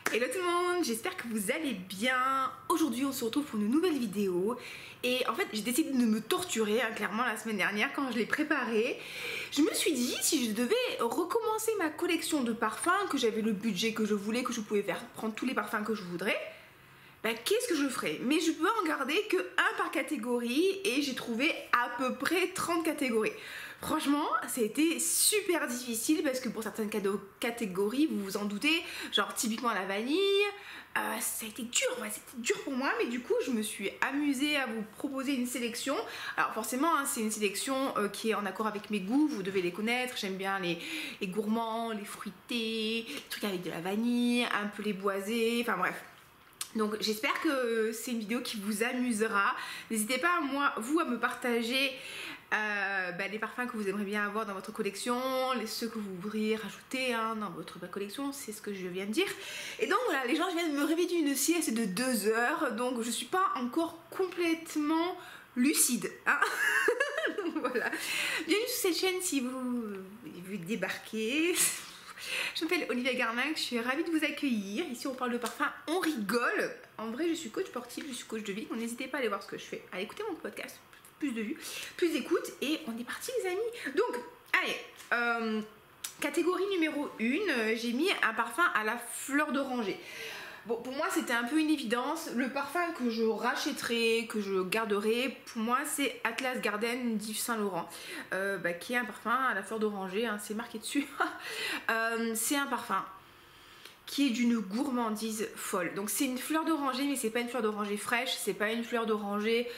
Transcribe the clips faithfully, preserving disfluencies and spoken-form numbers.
Hello tout le monde, j'espère que vous allez bien. Aujourd'hui on se retrouve pour une nouvelle vidéo. Et en fait j'ai décidé de me torturer hein, clairement la semaine dernière quand je l'ai préparée. Je me suis dit si je devais recommencer ma collection de parfums, que j'avais le budget que je voulais, que je pouvais faire prendre tous les parfums que je voudrais, ben, qu'est-ce que je ferais? Mais je peux en garder que un par catégorie et j'ai trouvé à peu près trente catégories. Franchement, ça a été super difficile parce que pour certaines catégories, vous vous en doutez, genre typiquement la vanille, euh, ça a été dur, ouais, c'était dur pour moi, mais du coup, je me suis amusée à vous proposer une sélection. Alors forcément, hein, c'est une sélection euh, qui est en accord avec mes goûts, vous devez les connaître. J'aime bien les, les gourmands, les fruités, les trucs avec de la vanille, un peu les boisés, enfin bref. Donc j'espère que c'est une vidéo qui vous amusera. N'hésitez pas, moi, vous, à me partager euh, bah, les parfums que vous aimeriez bien avoir dans votre collection, les, ceux que vous voudriez rajouter hein, dans votre collection, c'est ce que je viens de dire. Et donc voilà, les gens, je viens de me réveiller d'une sieste de deux heures, donc je suis pas encore complètement lucide. Hein. Donc voilà. Bienvenue sur cette chaîne si vous, vous débarquez. Je m'appelle Olivia Garminck, je suis ravie de vous accueillir. Ici on parle de parfum, on rigole. En vrai je suis coach sportif, je suis coach de vie, donc n'hésitez pas à aller voir ce que je fais, à écouter mon podcast, plus de vues, plus d'écoute et on est parti les amis. Donc allez, euh, catégorie numéro un, j'ai mis un parfum à la fleur d'oranger. Bon, pour moi c'était un peu une évidence, le parfum que je rachèterai, que je garderai, pour moi c'est Atlas Garden d'Yves Saint Laurent, euh, bah, qui est un parfum à la fleur d'oranger, hein, c'est marqué dessus. euh, c'est un parfum qui est d'une gourmandise folle, donc c'est une fleur d'oranger mais c'est pas une fleur d'oranger fraîche, c'est pas une fleur d'oranger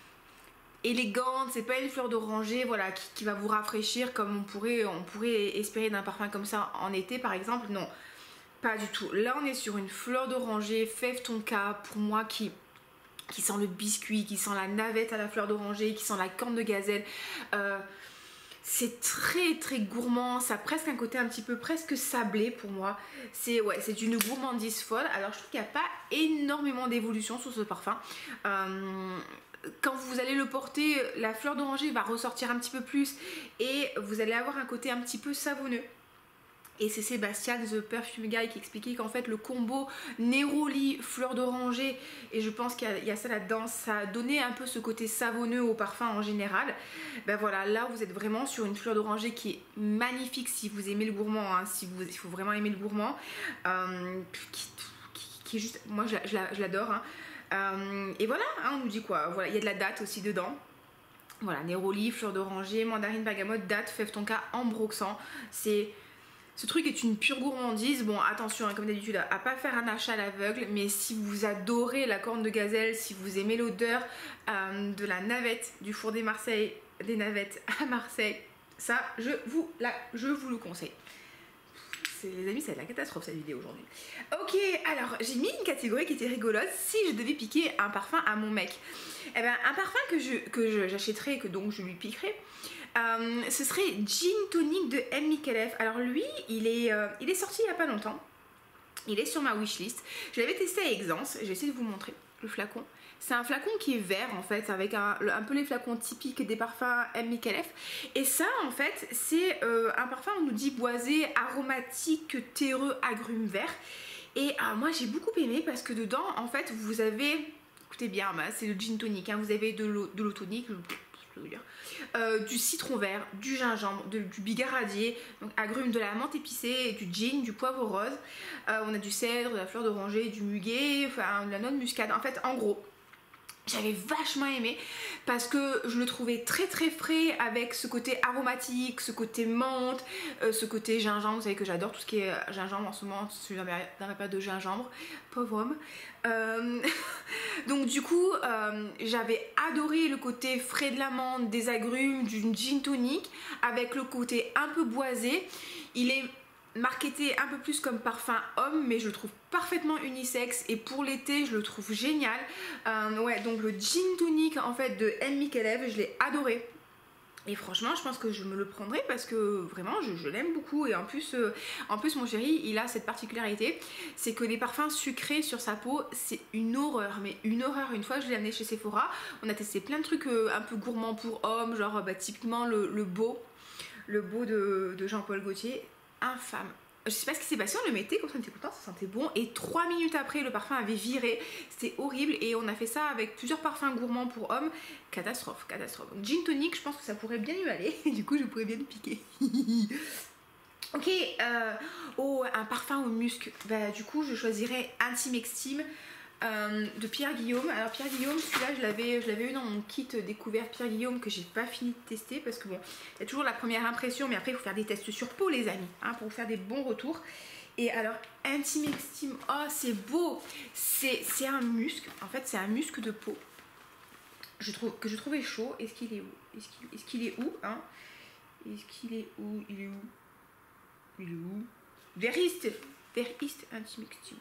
élégante, c'est pas une fleur d'oranger voilà, qui, qui va vous rafraîchir comme on pourrait, on pourrait espérer d'un parfum comme ça en été par exemple, non. Pas du tout. Là, on est sur une fleur d'oranger, fève tonka, pour moi, qui, qui sent le biscuit, qui sent la navette à la fleur d'oranger, qui sent la corne de gazelle. Euh, c'est très très gourmand, ça a presque un côté un petit peu presque sablé pour moi. C'est ouais, c'est d'une gourmandise folle. Alors, je trouve qu'il n'y a pas énormément d'évolution sur ce parfum. Euh, quand vous allez le porter, la fleur d'oranger va ressortir un petit peu plus et vous allez avoir un côté un petit peu savonneux. Et c'est Sébastien The Perfume Guy qui expliquait qu'en fait le combo néroli fleur d'oranger, et je pense qu'il y, y a ça là-dedans, ça a donné un peu ce côté savonneux au parfum en général. Ben voilà, là vous êtes vraiment sur une fleur d'oranger qui est magnifique si vous aimez le gourmand, hein, si vous, il faut vraiment aimer le gourmand, euh, qui, qui, qui est juste, moi je, je, je l'adore. Hein. Euh, et voilà, hein, on nous dit quoi, voilà, il y a de la date aussi dedans. Voilà, néroli, fleur d'oranger, mandarine, bergamote, date, fève tonka, ambroxan, c'est... Ce truc est une pure gourmandise. Bon, attention, hein, comme d'habitude, à pas faire un achat à l'aveugle, mais si vous adorez la corne de gazelle, si vous aimez l'odeur euh, de la navette du four des Marseille, des navettes à Marseille, ça, je vous, la, je vous le conseille. Les amis, c'est la catastrophe cette vidéo aujourd'hui. Ok, alors j'ai mis une catégorie qui était rigolote. Si je devais piquer un parfum à mon mec, eh ben, un parfum que je que j'achèterais, que donc je lui piquerais, euh, ce serait Gin Tonic de M. Micallef. Alors lui, il est, euh, il est sorti il n'y a pas longtemps. Il est sur ma wishlist. Je l'avais testé à Exence. Je vais essayer de vous montrer le flacon. C'est un flacon qui est vert en fait, avec un, un peu les flacons typiques des parfums M. Micallef. Et ça en fait, c'est euh, un parfum, on nous dit boisé, aromatique, terreux, agrumes verts. Et euh, moi j'ai beaucoup aimé parce que dedans en fait vous avez, écoutez bien, bah, c'est le gin tonic, hein, vous avez de l'eau tonique, Euh, du citron vert, du gingembre, de, du bigaradier, donc agrumes, de la menthe épicée, du gin, du poivre rose. Euh, on a du cèdre, de la fleur d'oranger, du muguet, enfin de la noix de muscade. En fait, en gros, j'avais vachement aimé parce que je le trouvais très très frais avec ce côté aromatique, ce côté menthe, euh, ce côté gingembre. Vous savez que j'adore tout ce qui est gingembre en ce moment, je suis dans la période de gingembre, pauvre homme. Euh, donc du coup, euh, j'avais adoré le côté frais de la menthe, des agrumes, d'une gin tonic avec le côté un peu boisé. Il est marketé un peu plus comme parfum homme, mais je le trouve parfaitement unisexe et pour l'été je le trouve génial. Euh, ouais, donc le gin tonic en fait de M. Micallef, je l'ai adoré. Et franchement, je pense que je me le prendrai parce que vraiment, je, je l'aime beaucoup. Et en plus, euh, en plus, mon chéri, il a cette particularité, c'est que les parfums sucrés sur sa peau, c'est une horreur. Mais une horreur. Une fois, je l'ai amené chez Sephora. On a testé plein de trucs euh, un peu gourmands pour hommes, genre bah, typiquement le, le beau, le beau de, de Jean-Paul Gaultier. Infâme. je sais pas ce qui s'est passé, on le mettait, comme ça on était content, ça sentait bon. Et trois minutes après, le parfum avait viré. C'était horrible. Et on a fait ça avec plusieurs parfums gourmands pour hommes. Catastrophe, catastrophe. Donc, gin tonic, je pense que ça pourrait bien lui aller. Du coup, je pourrais bien le piquer. Ok, euh, oh, un parfum au musc. Bah, du coup, je choisirais Intime Extime. Euh, de Pierre Guillaume. Alors Pierre Guillaume, celui-là je l'avais je l'avais eu dans mon kit découvert Pierre Guillaume que j'ai pas fini de tester parce que bon, il y a toujours la première impression mais après il faut faire des tests sur peau les amis, hein, pour faire des bons retours. Et alors Intime Extime, oh c'est beau, c'est un musc, en fait c'est un musc de peau je trouve, que je trouvais chaud. Est-ce qu'il est où? Est-ce qu'il est, qu'il est où hein Est-ce qu'il est où Il est où Il est où Vers East, vers East Intime Extime.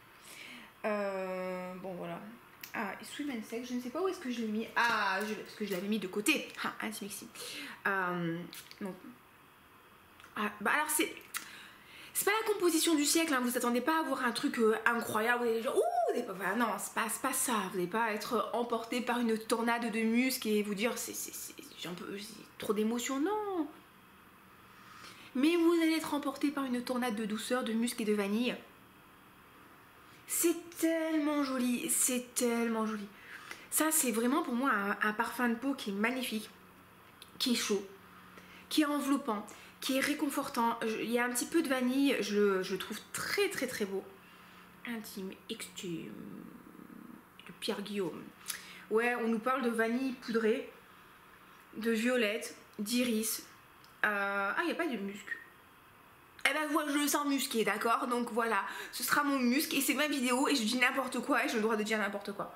Euh, bon voilà. Ah, Sweet and Sec, je ne sais pas où est-ce que je l'ai mis. Ah, je, parce que je l'avais mis de côté. Ah, Intime Extime. Euh, donc. Ah, bah alors c'est. C'est pas la composition du siècle, hein. Vous attendez pas à avoir un truc euh, incroyable. Vous allez dire, ouh, des... enfin, non, c'est pas, pas ça. Vous n'allez pas être emporté par une tornade de musc et vous dire, c'est un peu trop d'émotions. Non. Mais vous allez être emporté par une tornade de douceur, de musc et de vanille. C'est tellement joli, c'est tellement joli. Ça, c'est vraiment pour moi un, un parfum de peau qui est magnifique, qui est chaud, qui est enveloppant, qui est réconfortant. Je, il y a un petit peu de vanille, je, je le trouve très très très beau. Intime Extime de Pierre Guillaume. Ouais, on nous parle de vanille poudrée, de violette, d'iris. Euh, ah, il n'y a pas de musc. Eh ben voilà, je le sens musqué, d'accord? Donc voilà, ce sera mon musc et c'est ma vidéo et je dis n'importe quoi et j'ai le droit de dire n'importe quoi.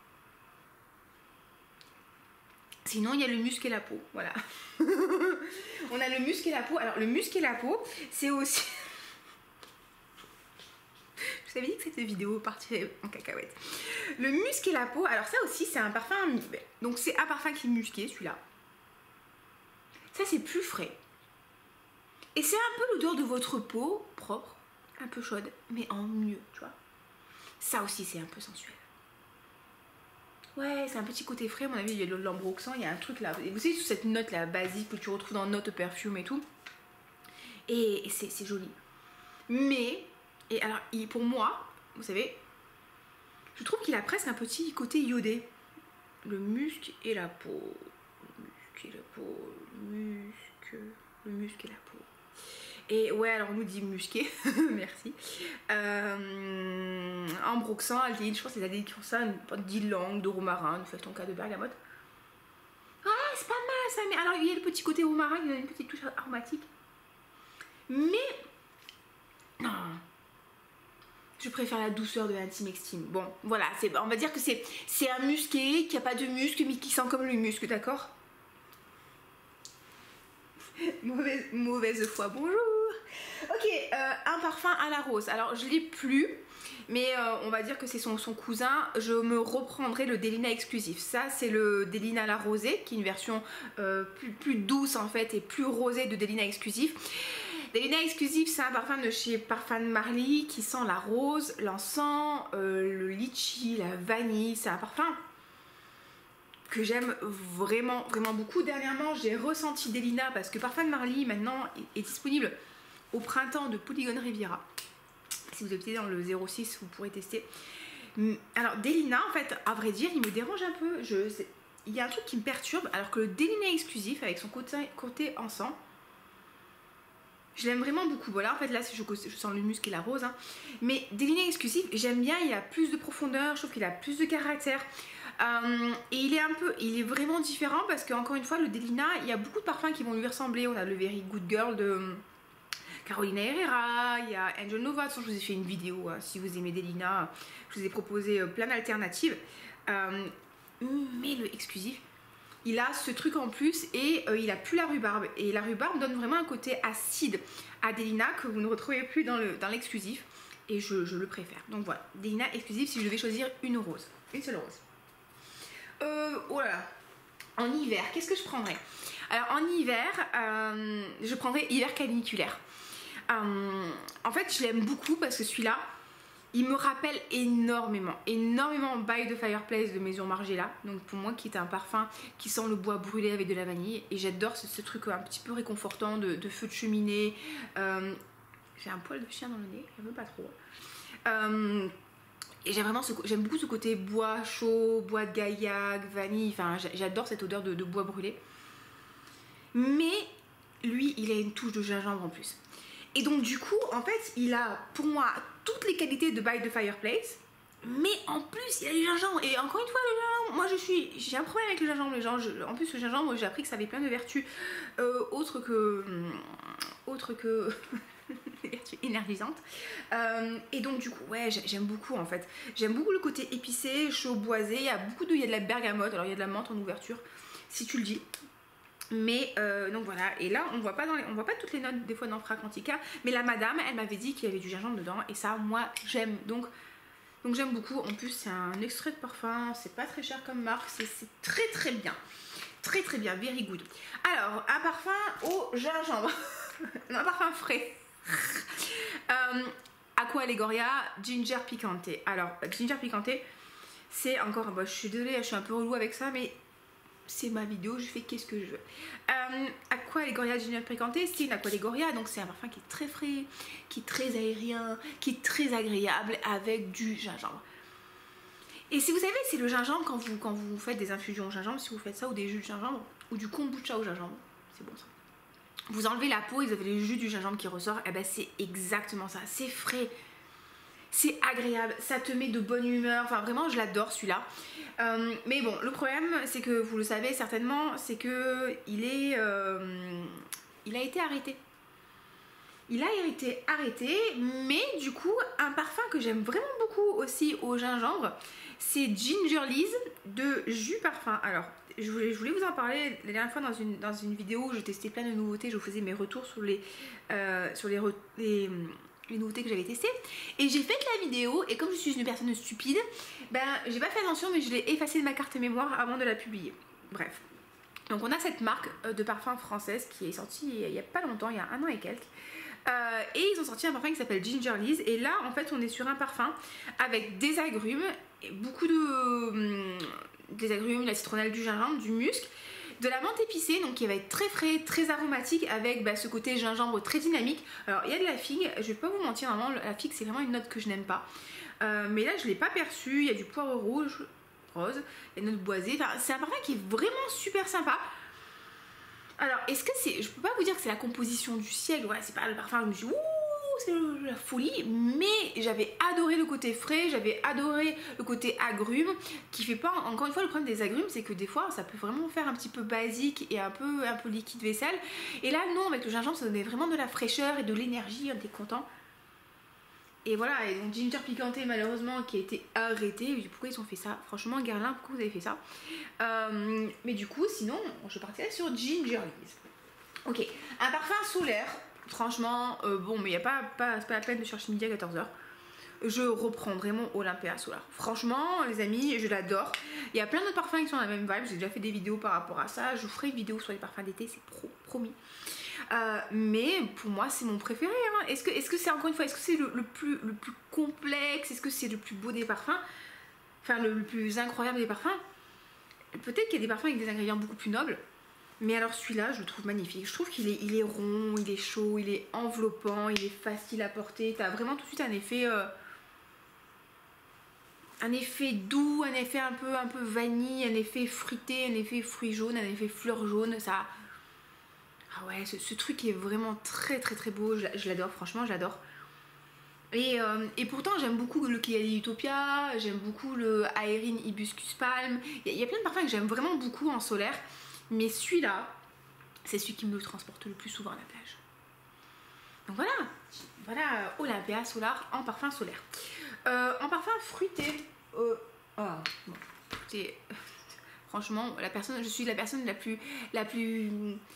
Sinon, il y a le musc et la peau, voilà. On a le musc et la peau. Alors, le musc et la peau, c'est aussi... Je vous avais dit que cette vidéo partirait en cacahuète. Le musc et la peau, alors ça aussi, c'est un parfum... Donc, c'est un parfum qui est musqué, celui-là. Ça, c'est plus frais. Et c'est un peu l'odeur de votre peau, propre, un peu chaude, mais en mieux, tu vois. Ça aussi, c'est un peu sensuel. Ouais, c'est un petit côté frais, à mon avis, il y a de l'ambroxan, il y a un truc là. Vous savez, toute cette note là, basique, que tu retrouves dans Note Perfume et tout. Et, et c'est joli. Mais, et alors, il, pour moi, vous savez, je trouve qu'il a presque un petit côté iodé. Le musc et la peau. Le musc et la peau. Le musc. Le musc et la peau. Et ouais, alors on nous dit musqué, merci. Euh, ambroxan, aldéhyde, je pense que les aldéhydes qui font ça, d'ylang, de romarin, de feuilleton K, de bergamote. Ah, c'est pas mal ça, mais alors il y a le petit côté romarin, il y a une petite touche aromatique. Mais, non, je préfère la douceur de l'Intime Extime. Bon, voilà, on va dire que c'est un musqué, qui a pas de muscle, mais qui sent comme le muscle, d'accord? Mauvaise, mauvaise foi, bonjour. Ok, euh, un parfum à la rose. Alors je l'ai plus, mais euh, on va dire que c'est son, son cousin. Je me reprendrai le Delina exclusif. Ça c'est le Delina à la rosée, qui est une version euh, plus, plus douce en fait et plus rosée de Delina exclusif. Delina exclusif, c'est un parfum de chez Parfum de Marly qui sent la rose, l'encens, euh, le litchi, la vanille. C'est un parfum que j'aime vraiment vraiment beaucoup. Dernièrement j'ai ressenti Delina parce que Parfum de Marly maintenant est disponible au printemps de Polygon Riviera. Si vous habitez dans le zéro six, vous pourrez tester. Alors Delina, en fait, à vrai dire, il me dérange un peu. Je, il y a un truc qui me perturbe, alors que le Delina exclusif, avec son côté, côté encens, je l'aime vraiment beaucoup. Voilà, en fait, là, je, je sens le musc et la rose. Hein. Mais Delina exclusif, j'aime bien, il a plus de profondeur, je trouve qu'il a plus de caractère. Euh, et il est un peu, il est vraiment différent parce qu'encore une fois, le Delina, il y a beaucoup de parfums qui vont lui ressembler. On a le Very Good Girl de Carolina Herrera, il y a Angel Nova. Je vous ai fait une vidéo, hein, si vous aimez Delina, je vous ai proposé euh, plein d'alternatives. Euh, mais le exclusif, il a ce truc en plus et euh, il a plus la rhubarbe. Et la rhubarbe donne vraiment un côté acide à Delina que vous ne retrouvez plus dans l'exclusif. Dans et je, je le préfère. Donc voilà, Delina exclusif si je devais choisir une rose. Une seule rose. Euh, oh là là. En hiver, qu'est-ce que je prendrais? Alors en hiver, euh, je prendrais hiver caniculaire. Euh, en fait, je l'aime beaucoup parce que celui-là, il me rappelle énormément, énormément By the Fireplace de Maison Margiela. Donc pour moi, qui est un parfum qui sent le bois brûlé avec de la vanille. Et j'adore ce, ce truc un petit peu réconfortant de, de feu de cheminée. Euh, j'ai un poil de chien dans le nez, je veux pas trop. Euh, et j'aime vraiment ce, j'aime beaucoup ce côté bois chaud, bois de gaillac, vanille, enfin j'adore cette odeur de, de bois brûlé. Mais lui, il a une touche de gingembre en plus. Et donc du coup, en fait, il a pour moi toutes les qualités de By the Fireplace, mais en plus, il a du gingembre. Et encore une fois, le gingembre, moi je suis, j'ai un problème avec le gingembre. Les gens, je, en plus, le gingembre, j'ai appris que ça avait plein de vertus euh, autres que, autres que des vertus énergisantes. Euh, et donc du coup, ouais, j'aime beaucoup en fait. J'aime beaucoup le côté épicé, chaud, boisé. Il y a beaucoup de, il y a de la bergamote. Alors il y a de la menthe en ouverture, si tu le dis. Mais euh, donc voilà, et là on voit pas dans les, on voit pas toutes les notes des fois dans Fragrantica, mais la madame elle m'avait dit qu'il y avait du gingembre dedans et ça moi j'aime, donc donc j'aime beaucoup. En plus c'est un extrait de parfum, c'est pas très cher comme marque, c'est très très bien, très très bien, very good. Alors un parfum au gingembre, non, un parfum frais. euh, Aqua Allegoria Ginger Picante. Alors Ginger Picante c'est encore, bon, je suis désolée, je suis un peu relou avec ça, mais c'est ma vidéo, je fais qu'est-ce que je veux. Euh, Aqua Allegoria Ginger Picante, c'est une Aqua Allegoria, donc c'est un parfum qui est très frais, qui est très aérien, qui est très agréable avec du gingembre. Et si vous savez, c'est le gingembre quand vous, quand vous faites des infusions au gingembre, si vous faites ça, ou des jus de gingembre, ou du kombucha au gingembre, c'est bon ça. Vous enlevez la peau et vous avez le jus du gingembre qui ressort, et ben c'est exactement ça, c'est frais. C'est agréable, ça te met de bonne humeur, enfin vraiment je l'adore celui-là. Euh, mais bon, le problème c'est que vous le savez certainement, c'est que il est, euh, il a été arrêté. Il a été arrêté, mais du coup un parfum que j'aime vraiment beaucoup aussi au gingembre, c'est Gingerly's de Jus Parfum. Alors je voulais, je voulais vous en parler la dernière fois dans une, dans une vidéo où je testais plein de nouveautés, je vous faisais mes retours sur les, euh, sur les, les les nouveautés que j'avais testées, et j'ai fait la vidéo et comme je suis une personne stupide, ben j'ai pas fait attention mais je l'ai effacée de ma carte mémoire avant de la publier. Bref, donc on a cette marque de parfum française qui est sortie il y a pas longtemps, il y a un an et quelques, euh, et ils ont sorti un parfum qui s'appelle Gingerly's, et là en fait on est sur un parfum avec des agrumes, et beaucoup de hum, des agrumes, la citronnelle, du gingembre, du musc, de la menthe épicée, donc qui va être très frais, très aromatique, avec bah, ce côté gingembre très dynamique. Alors il y a de la figue, je vais pas vous mentir, vraiment la figue c'est vraiment une note que je n'aime pas, euh, mais là je l'ai pas perçu. Il y a du poivre rouge, rose, il y a une note boisée, enfin, c'est un parfum qui est vraiment super sympa. Alors est-ce que c'est, je peux pas vous dire que c'est la composition du siècle, ouais, c'est pas le parfum, je me suis dit, ouh, c'est la folie, mais j'avais adoré le côté frais, j'avais adoré le côté agrumes, qui fait pas, encore une fois le problème des agrumes c'est que des fois ça peut vraiment faire un petit peu basique et un peu, un peu liquide vaisselle, et là non, avec le gingembre ça donnait vraiment de la fraîcheur et de l'énergie, on était content. Et voilà, et donc Ginger Picante malheureusement qui a été arrêté, pourquoi ils ont fait ça? Franchement Guerlain, pourquoi vous avez fait ça? euh, Mais du coup sinon je partirais sur Gingerly's. Ok, un parfum solaire. Franchement, euh, bon, mais il n'y a pas, pas, pas la peine de chercher midi à quatorze heures. Je reprendrai mon Olympea Solar. Franchement, les amis, je l'adore. Il y a plein d'autres parfums qui sont dans la même vibe. J'ai déjà fait des vidéos par rapport à ça. Je vous ferai une vidéo sur les parfums d'été, c'est pro, promis. Euh, mais pour moi, c'est mon préféré. Hein. Est-ce que, est-ce que c'est, encore une fois, est-ce que c'est le, le, plus, le plus complexe? Est-ce que c'est le plus beau des parfums? Enfin, le, le plus incroyable des parfums? Peut-être qu'il y a des parfums avec des ingrédients beaucoup plus nobles. Mais alors celui-là, je le trouve magnifique. Je trouve qu'il est, il est rond, il est chaud, il est enveloppant, il est facile à porter. T'as vraiment tout de suite un effet, euh, un effet doux, un effet un peu, un peu vanille, un effet fruité, un effet fruit jaune, un effet fleur jaune. Ça, ah ouais, ce, ce truc est vraiment très très très beau. Je, je l'adore, franchement, je l'adore. Et, euh, et pourtant, j'aime beaucoup le Kayali Utopia, j'aime beaucoup le Aérine Hibiscus Palm. Il y, y a plein de parfums que j'aime vraiment beaucoup en solaire. Mais celui-là, c'est celui qui me transporte le plus souvent à la plage. Donc voilà, voilà Olympea Solar en parfum solaire. Euh, en parfum fruité, euh, oh, bon, écoutez, franchement, la personne, je suis la personne la plus, la plus,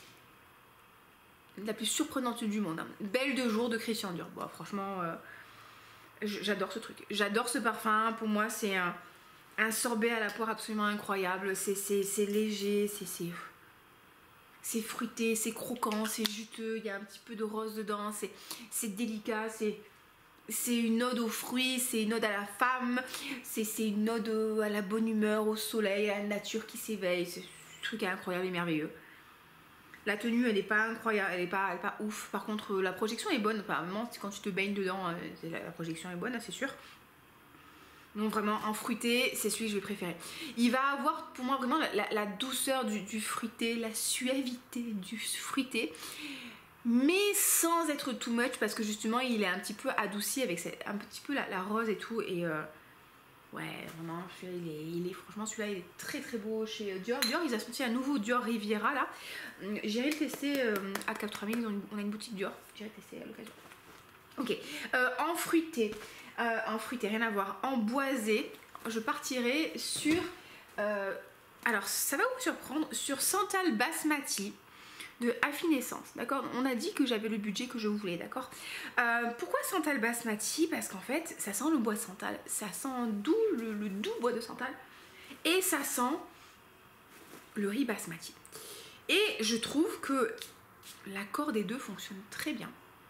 la plus surprenante du monde. Hein. Belle de jour de Christian Dior. Bon, franchement, euh, j'adore ce truc. J'adore ce parfum. Pour moi, c'est un Un sorbet à la poire absolument incroyable, c'est léger, c'est fruité, c'est croquant, c'est juteux, il y a un petit peu de rose dedans, c'est délicat, c'est une ode aux fruits, c'est une ode à la femme, c'est une ode à la bonne humeur, au soleil, à la nature qui s'éveille, ce truc est incroyable et merveilleux. La tenue, elle est pas incroyable, elle est pas, elle est pas ouf. Par contre, la projection est bonne. Apparemment, quand tu te baignes dedans, la, la projection est bonne, c'est sûr. Donc vraiment, en fruité, c'est celui que je vais préférer. Il va avoir pour moi vraiment la, la, la douceur du, du fruité, la suavité du fruité, mais sans être too much parce que justement, il est un petit peu adouci avec cette, un petit peu la, la rose et tout. Et euh, ouais, vraiment, celui-là, il est, il est franchement, celui-là, il est très très beau chez Dior. Dior, ils ont sorti un nouveau Dior Riviera là. J'irai le tester euh, à Cap trois mille, on a une boutique Dior. J'irai le tester à l'occasion. Ok, euh, en fruité. Euh, en fruité, rien à voir. En boisé, je partirai sur... Euh, alors, ça va vous surprendre, sur Santal Basmati de Affinessence, d'accord? On a dit que j'avais le budget que je voulais, d'accord? euh, Pourquoi Santal Basmati? Parce qu'en fait, ça sent le bois de santal, ça sent doux, le, le doux bois de santal, et ça sent le riz basmati. Et je trouve que l'accord des deux fonctionne très bien.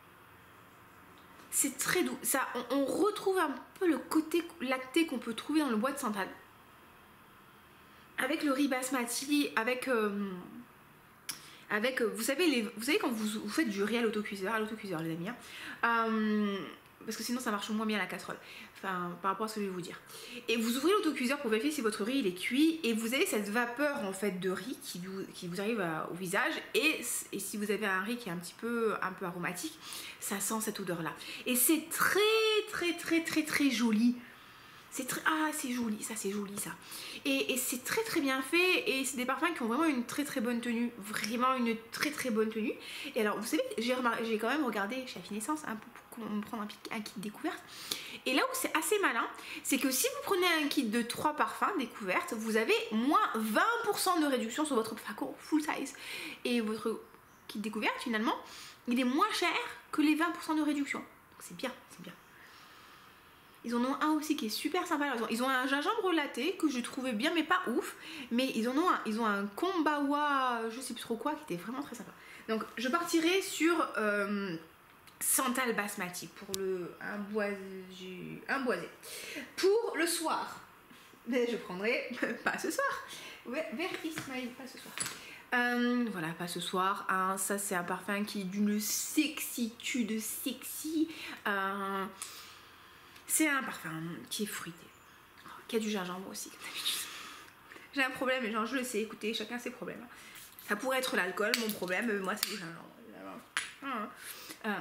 C'est très doux. Ça, on, on retrouve un peu le côté lacté qu'on peut trouver dans le bois de santal. Avec le riz basmati, avec... Euh, avec vous savez, les, vous savez quand vous, vous faites du riz à l'autocuiseur, à l'autocuiseur les amis, hein, euh, parce que sinon ça marche moins bien à la casserole, enfin par rapport à ce que je vais vous dire. Et vous ouvrez l'autocuiseur pour vérifier si votre riz il est cuit et vous avez cette vapeur en fait de riz qui vous, qui vous arrive à, au visage et, et si vous avez un riz qui est un petit peu, un peu aromatique, ça sent cette odeur là. Et c'est très très très très très joli. C'est très... Ah, c'est joli, ça c'est joli ça. Et, et c'est très très bien fait et c'est des parfums qui ont vraiment une très très bonne tenue. Vraiment une très très bonne tenue. Et alors, vous savez, j'ai quand même regardé chez Affinessence un peu pour me prendre un, un kit découverte. Et là où c'est assez malin, c'est que si vous prenez un kit de trois parfums découvertes, vous avez moins vingt pour cent de réduction sur votre flacon full size. Et votre kit découverte, finalement, il est moins cher que les vingt pour cent de réduction. Donc c'est bien, c'est bien. Ils en ont un aussi qui est super sympa. Ils ont, ils ont un gingembre latte que je trouvais bien, mais pas ouf. Mais ils en ont un, ils ont un kombawa, je sais plus trop quoi, qui était vraiment très sympa. Donc je partirai sur euh, Santal Basmati pour le un boisé, un boisé. Pour le soir, mais je prendrai pas ce soir. Ouais, vers Ismaël, pas ce soir. Euh, voilà, pas ce soir. Hein, ça c'est un parfum qui est d'une sexitude sexy. Euh, C'est un parfum qui est fruité, qui a du gingembre aussi. J'ai un problème, mais genre je le sais, écoutez, chacun ses problèmes. Ça pourrait être l'alcool, mon problème, mais moi c'est du gingembre. Euh,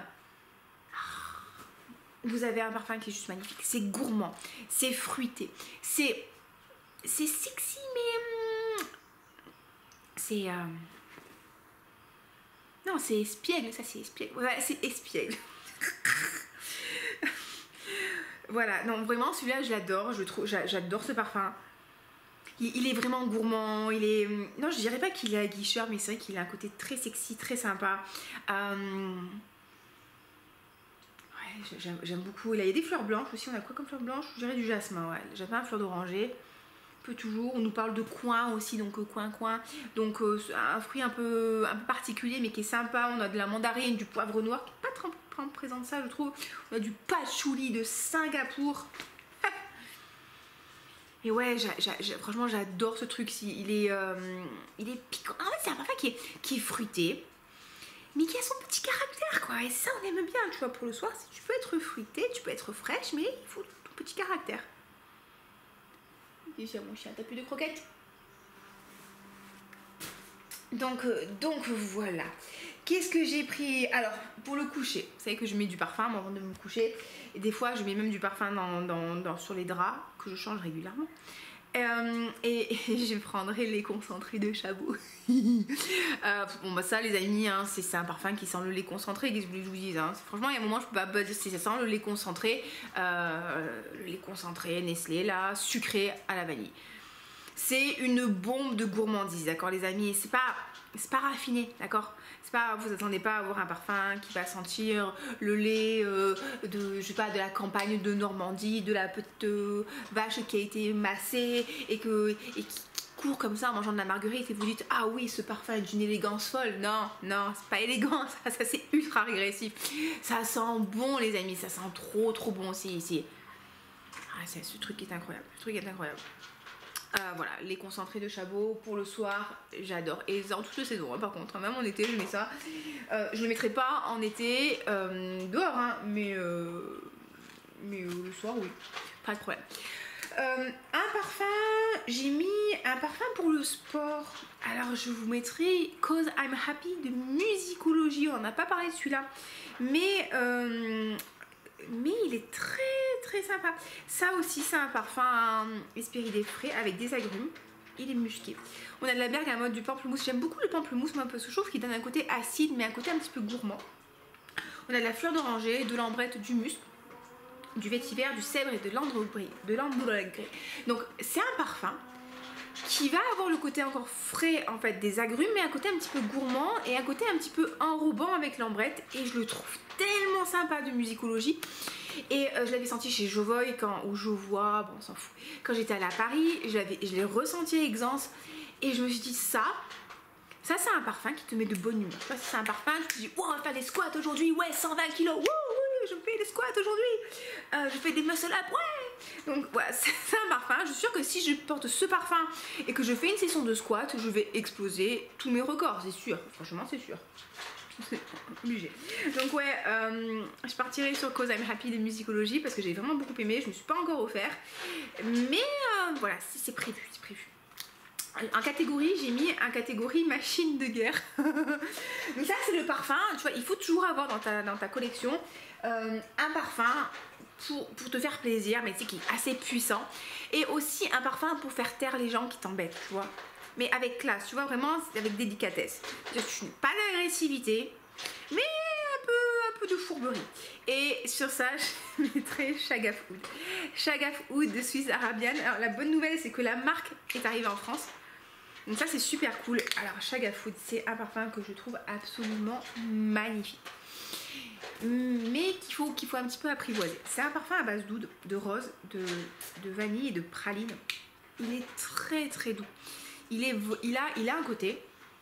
vous avez un parfum qui est juste magnifique. C'est gourmand, c'est fruité, c'est c'est sexy, mais c'est euh... non, c'est espiègle, ça c'est espiègle. Ouais, c'est espiègle. Voilà, non vraiment celui-là je l'adore, je trouve, j'adore ce parfum. Il, il est vraiment gourmand, il est... Non, je dirais pas qu'il est aguicheur, mais c'est vrai qu'il a un côté très sexy, très sympa. Euh... Ouais, j'aime beaucoup. Là, il y a des fleurs blanches aussi, on a quoi comme fleurs blanches? Je dirais du jasmin, ouais. Jasmin, fleur d'oranger. Peu toujours, on nous parle de coin aussi, donc euh, coin coin. Donc euh, un fruit un peu, un peu particulier, mais qui est sympa. On a de la mandarine, du poivre noir, qui n'est pas trop présent de ça, je trouve. On a du patchouli de Singapour. Et ouais, j a, j a, franchement, j'adore ce truc. Il est, euh, il est piquant. En fait, c'est un parfum qui est, qui est fruité, mais qui a son petit caractère, quoi. Et ça, on aime bien, tu vois, pour le soir. Si tu peux être fruité, tu peux être fraîche, mais il faut ton petit caractère. Déjà, mon chien, t'as plus de croquettes? Donc, euh, donc voilà. Qu'est-ce que j'ai pris? Alors, pour le coucher, vous savez que je mets du parfum avant de me coucher. Et des fois, je mets même du parfum dans, dans, dans, sur les draps, que je change régulièrement. Euh, et, et je prendrai les concentrés de Chabot. euh, bon, bah ça, les amis, hein, c'est un parfum qui sent le lait concentré. Qu'est-ce que vous voulez que je vous dise, hein? Franchement, il y a un moment, je peux pas dire si ça sent le lait concentré. Euh, le lait concentré, Nestlé, là, sucré à la vanille. C'est une bombe de gourmandise, d'accord les amis? C'est pas, c'est pas raffiné, d'accord? C'est pas, vous attendez pas à avoir un parfum qui va sentir le lait euh, de, je sais pas, de la campagne de Normandie, de la petite euh, vache qui a été massée et, que, et qui court comme ça en mangeant de la marguerite et vous dites ah oui ce parfum est d'une élégance folle. Non, non, c'est pas élégant, ça, ça c'est ultra régressif. Ça sent bon les amis, ça sent trop trop bon aussi ici. Ah, c'est ce truc qui est incroyable, ce truc est incroyable. Euh, voilà, les concentrés de Chabot pour le soir, j'adore. Et en toutes les saisons, hein, par contre, même en été, je mets ça. Euh, je ne le mettrai pas en été euh, dehors, hein, mais, euh, mais euh, le soir, oui, pas de problème. Euh, un parfum, j'ai mis un parfum pour le sport. Alors je vous mettrai Cause I'm Happy de Musicology. On n'a pas parlé de celui-là, mais euh, mais il est très très sympa. Ça aussi c'est un parfum Hespéridés frais avec des agrumes. Il est musqué. On a de la bergamote, du pamplemousse. J'aime beaucoup le pamplemousse, moi, parce que je trouve qu'il donne un côté acide, mais un côté un petit peu gourmand. On a de la fleur d'oranger, de l'ambrette, du musc, du vétiver, du sèvre et de l'ambre-gris. De l'ambre-gris. Donc c'est un parfum qui va avoir le côté encore frais en fait des agrumes, mais un côté un petit peu gourmand et un côté un petit peu enrobant avec l'ambrette, et je le trouve tellement sympa de Musicology. Et euh, je l'avais senti chez Jovoy quand, ou Jovois, bon on s'en fout, quand j'étais allée à Paris, je l'ai ressenti à Exence et je me suis dit ça ça c'est un parfum qui te met de bonne humeur. C'est un parfum, tu te dis oh, on va faire des squats aujourd'hui, ouais cent vingt kilos, wouh, je fais des squats aujourd'hui, euh, je fais des muscle up, ouais. Donc voilà, c'est un parfum, je suis sûre que si je porte ce parfum et que je fais une session de squat, je vais exploser tous mes records, c'est sûr, franchement c'est sûr. C'est obligé. Donc ouais, euh, je partirai sur Cause I'm Happy de Musicology parce que j'ai vraiment beaucoup aimé, je me suis pas encore offert, mais euh, voilà, c'est prévu, c'est prévu. En catégorie, j'ai mis un catégorie machine de guerre. Donc ça c'est le parfum, tu vois, il faut toujours avoir dans ta, dans ta collection euh, un parfum pour, pour te faire plaisir, mais tu sais qui est assez puissant, et aussi un parfum pour faire taire les gens qui t'embêtent, tu vois, mais avec classe, tu vois, vraiment avec délicatesse. Pas d'agressivité, mais un peu, un peu de fourberie. Et sur ça, je mettrai Chagaf Oud. Chagaf Oud de Suisse Arabiane. Alors la bonne nouvelle, c'est que la marque est arrivée en France. Donc ça c'est super cool. Alors Chagaf Oud, c'est un parfum que je trouve absolument magnifique, mais qu'il faut, qu'il faut un petit peu apprivoiser. C'est un parfum à base d'oud, de rose, de, de vanille et de praline. Il est très très doux. Il, est, il, a, il a un côté,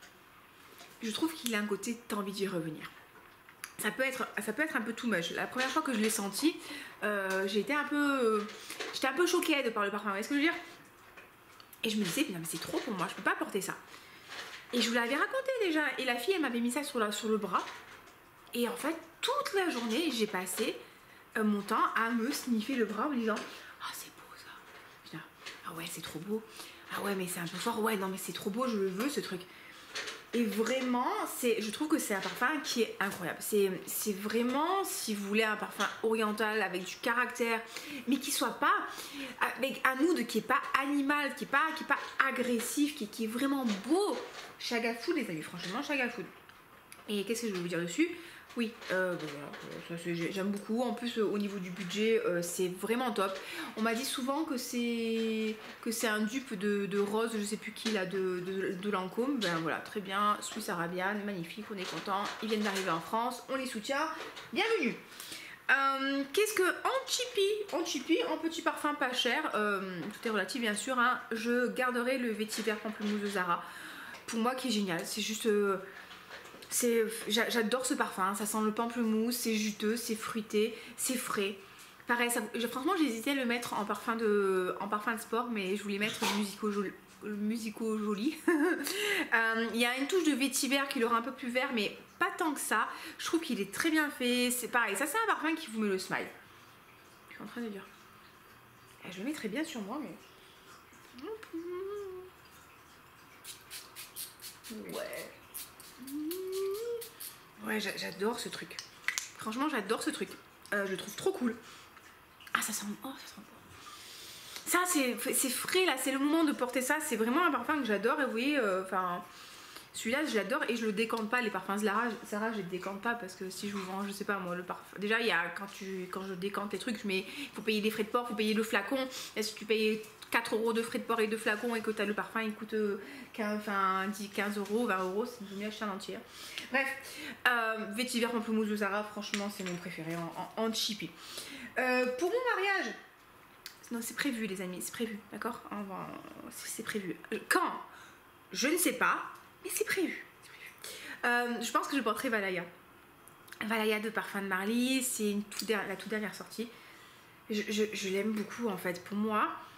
je trouve qu'il a un côté, t'as envie d'y revenir. Ça peut, être, ça peut être un peu too much. La première fois que je l'ai senti, euh, j'ai été un peu, euh, j'étais un peu choquée de par le parfum. Vous voyez ce que je veux dire? Et je me disais, non mais c'est trop pour moi, je peux pas porter ça. Et je vous l'avais raconté déjà. Et la fille, elle m'avait mis ça sur, la, sur le bras. Et en fait, toute la journée, j'ai passé euh, mon temps à me sniffer le bras en me disant, ah oh, c'est beau ça. Je dis, ah ouais, c'est trop beau. Ah ouais, mais c'est un peu fort. Ouais, non mais c'est trop beau, je le veux ce truc. Et vraiment, je trouve que c'est un parfum qui est incroyable. C'est vraiment, si vous voulez, un parfum oriental avec du caractère, mais qui soit pas, avec un oud qui est pas animal, qui est pas, qui est pas agressif, qui, qui est vraiment beau. Chagaf Oud, les amis, franchement, Chagaf Oud. Et qu'est-ce que je vais vous dire dessus? Oui, euh, voilà, j'aime beaucoup. En plus, euh, au niveau du budget, euh, c'est vraiment top. On m'a dit souvent que c'est que c'est un dupe de, de Rose, je sais plus qui là, de, de, de Lancôme. Ben voilà, très bien. Suisse Arabiane, magnifique, on est content. Ils viennent d'arriver en France, on les soutient. Bienvenue. Euh, Qu'est-ce que en chippy, en chippy, en petit parfum pas cher, euh, tout est relatif bien sûr. Hein, je garderai le vétiver pamplemousse de Zara. Pour moi, qui est génial. C'est juste. Euh, J'adore ce parfum, ça sent le pamplemousse, c'est juteux, c'est fruité, c'est frais. Pareil, ça, franchement j'ai hésité à le mettre en parfum de, en parfum de sport, mais je voulais mettre le musico joli. Le musico joli. euh, il y a une touche de vétiver qui l'aura un peu plus vert, mais pas tant que ça. Je trouve qu'il est très bien fait. C'est pareil, ça c'est un parfum qui vous met le smile. Je suis en train de dire. Je le mettrais bien sur moi, mais. Ouais. Ouais, j'adore ce truc. Franchement, j'adore ce truc. Euh, je le trouve trop cool. Ah, ça sent... Oh, ça sent bon. Ça, c'est frais, là. C'est le moment de porter ça. C'est vraiment un parfum que j'adore. Et vous voyez, enfin... Euh, celui-là, je l'adore. Et je le décante pas. Les parfums Zara, Zara, je les décante pas. Parce que si je vous vends, je sais pas, moi, le parfum... Déjà, il y a... Quand, tu, quand je décante les trucs, mais il faut payer les frais de port, il faut payer le flacon. Est-ce que tu payes quatre euros de frais de port et de flacon et que tu as le parfum, il coûte quinze, enfin, quinze euros, vingt euros, c'est mieux acheter un entier. Bref, euh, vétiver pamplemousse de Zara, franchement, c'est mon préféré en, en, en chippy. Euh, pour mon mariage, non, c'est prévu, les amis, c'est prévu, d'accord? C'est prévu. Quand? Je ne sais pas, mais c'est prévu. Euh, je pense que je porterai Valaya. Valaya de Parfum de Marly, c'est la toute dernière sortie. Je, je, je l'aime beaucoup en fait. Pour moi,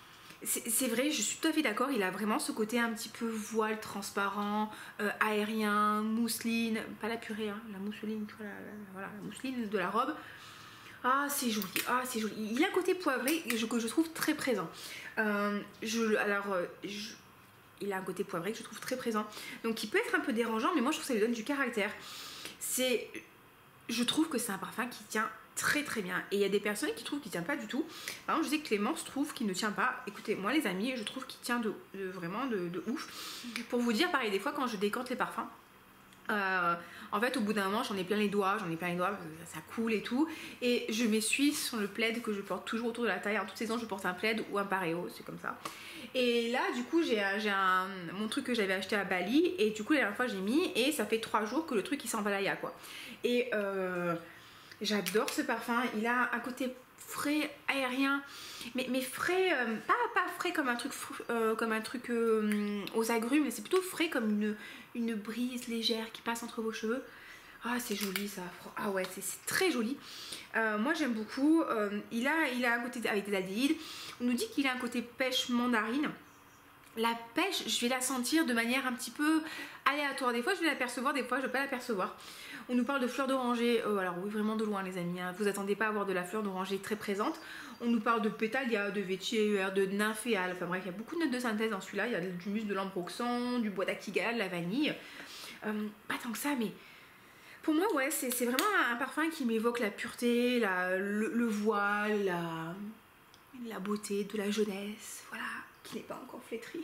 c'est vrai, je suis tout à fait d'accord, il a vraiment ce côté un petit peu voile transparent, euh, aérien, mousseline, pas la purée, hein, la mousseline, tu vois, la, la, voilà, la mousseline de la robe. Ah, c'est joli, ah, c'est joli. Il a un côté poivré que je, que je trouve très présent. Euh, je, alors, euh, je, il a un côté poivré que je trouve très présent. Donc, il peut être un peu dérangeant, mais moi, je trouve que ça lui donne du caractère. C'est, je trouve que c'est un parfum qui tient très très bien, et il y a des personnes qui trouvent qu'il tient pas du tout. Par exemple, je sais que Clémence trouve qu'il ne tient pas. Écoutez, moi les amis, je trouve qu'il tient de, de vraiment de, de ouf. Pour vous dire, pareil, des fois quand je décante les parfums, euh, en fait au bout d'un moment j'en ai plein les doigts, j'en ai plein les doigts, ça coule et tout, et je m'essuie sur le plaid que je porte toujours autour de la taille. En toute saison je porte un plaid ou un pareo, c'est comme ça. Et là du coup j'ai un mon truc que j'avais acheté à Bali, et du coup la dernière fois j'ai mis, et ça fait trois jours que le truc il s'en va là quoi. Et euh, j'adore ce parfum, il a un côté frais, aérien, mais, mais frais, euh, pas, pas frais comme un truc, euh, comme un truc euh, aux agrumes, mais c'est plutôt frais comme une, une brise légère qui passe entre vos cheveux. Ah, c'est joli ça, ah ouais, c'est très joli. Euh, moi j'aime beaucoup, euh, il, a, il a un côté avec des aldéhydes, on nous dit qu'il a un côté pêche mandarine. La pêche, je vais la sentir de manière un petit peu aléatoire. Des fois, je vais l'apercevoir, des fois, je ne vais pas l'apercevoir. On nous parle de fleurs d'oranger. Oh, alors oui, vraiment de loin, les amis. Hein. Vous attendez pas à avoir de la fleur d'oranger très présente. On nous parle de pétalia, de vétiver, de nymphéale. Enfin bref, il y a beaucoup de notes de synthèse dans celui-là. Il y a du musc de l'ambroxan, du bois d'actigal, la vanille. Euh, pas tant que ça, mais pour moi, ouais, c'est vraiment un parfum qui m'évoque la pureté, la, le, le voile, la, la beauté de la jeunesse. Voilà. Qui n'est pas encore flétri.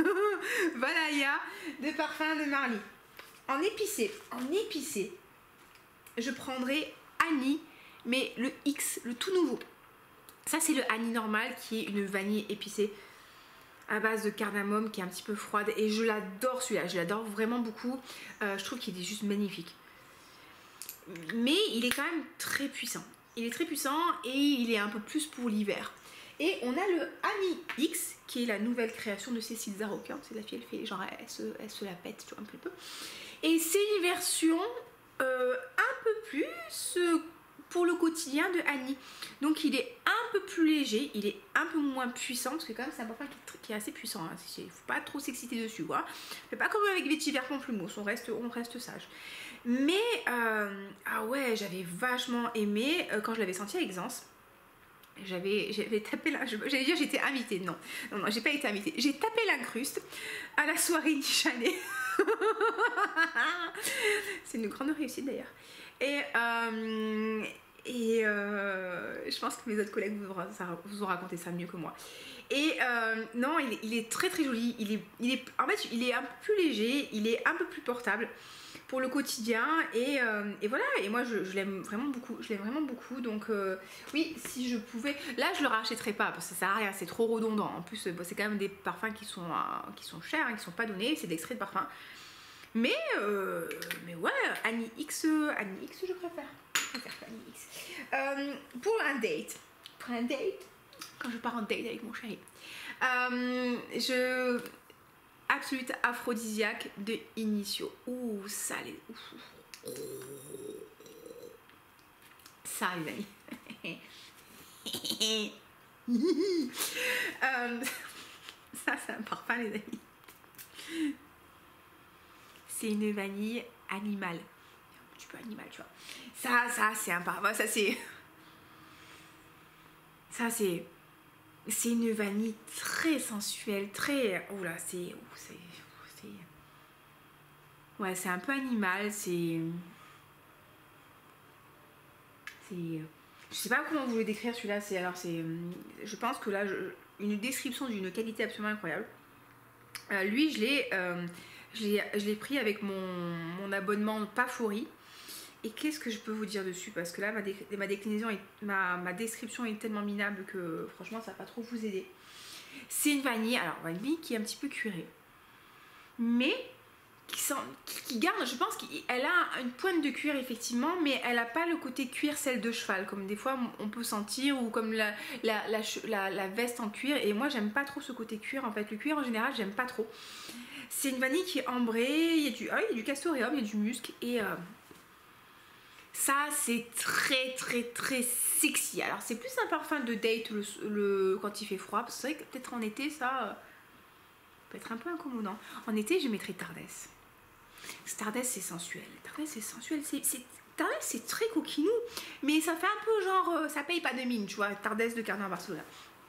Valaya de parfum de Marly. En épicé, en épicé, je prendrai Annie, mais le X, le tout nouveau. Ça c'est le Annie normal, qui est une vanille épicée à base de cardamome, qui est un petit peu froide, et je l'adore celui-là, je l'adore vraiment beaucoup. Euh, je trouve qu'il est juste magnifique. Mais il est quand même très puissant. Il est très puissant et il est un peu plus pour l'hiver. Et on a le Annie X, qui est la nouvelle création de Cécile Zaroc. C'est la fille, elle fait genre, elle se, elle se la pète, tu vois, un peu. Et c'est une version euh, un peu plus euh, pour le quotidien de Annie. Donc il est un peu plus léger, il est un peu moins puissant, parce que quand même c'est un parfum qui, qui est assez puissant. Hein. Il ne faut pas trop s'exciter dessus, quoi. Mais pas comme avec Vetiver Pamplemousse, on reste, on reste sage. Mais, euh, ah ouais, j'avais vachement aimé euh, quand je l'avais senti à Exence. J'avais tapé la... J'allais dire j'étais invitée. Non, non, non, j'ai pas été invitée. J'ai tapé l'incruste à la soirée Nichané. C'est une grande réussite d'ailleurs. Et, euh, et euh, je pense que mes autres collègues vous, vous ont raconté ça mieux que moi. Et euh, non, il est, il est très très joli. Il est, il est, en fait, il est un peu plus léger, il est un peu plus portable pour le quotidien, et, euh, et voilà. Et moi je, je l'aime vraiment beaucoup, je l'aime vraiment beaucoup. Donc euh, oui, si je pouvais, là je le rachèterais pas parce que ça sert à rien, c'est trop redondant. En plus bon, c'est quand même des parfums qui sont, euh, qui sont chers, hein, qui sont pas donnés, c'est de l'extrait de parfum. Mais euh, mais ouais, Annie X, Annie X je préfère. Je préfère Annie X. Euh, pour un date, pour un date, quand je pars en date avec mon chéri, euh, je Absolute aphrodisiaque de Initio. Ouh, ça les... Ouh. Ça les amis. euh, ça c'est un parfum les amis. C'est une vanille animale. Un petit peu animal, tu vois. Ça, ça c'est un parfum. Ça c'est... Ça c'est... C'est une vanille très sensuelle, très... Oh là, c'est... c'est... Ouais, c'est un peu animal, c'est... C'est... Je sais pas comment vous le décrire celui-là, c'est... Alors c'est... Je pense que là, je... une description d'une qualité absolument incroyable. Euh, lui, je l'ai... Euh... Je l'ai pris avec mon, mon abonnement Pafouri. Et qu'est-ce que je peux vous dire dessus? Parce que là, ma, dé ma déclinaison, est, ma, ma description est tellement minable que franchement, ça va pas trop vous aider. C'est une vanille, alors vanille qui est un petit peu cuirée, mais qui, sent, qui, qui garde, je pense qu'elle a une pointe de cuir effectivement, mais elle n'a pas le côté cuir selle de cheval, comme des fois on peut sentir, ou comme la, la, la, la, la veste en cuir. Et moi, j'aime pas trop ce côté cuir, en fait. Le cuir en général, j'aime pas trop. C'est une vanille qui est ambrée, il y a du, ah, il y a du castoreum, il y a du musc, et... Euh, Ça, c'est très très très sexy. Alors, c'est plus un parfum de date le, le, quand il fait froid. Parce que c'est vrai que peut-être en été, ça euh, peut être un peu incommodant. En été, je mettrais Tardès. Tardès, c'est sensuel. Tardès, c'est sensuel. C'est, c'est... Tardès, c'est très coquinou. Mais ça fait un peu genre, euh, ça paye pas de mine, tu vois. Tardès de Carnet à Barcelone.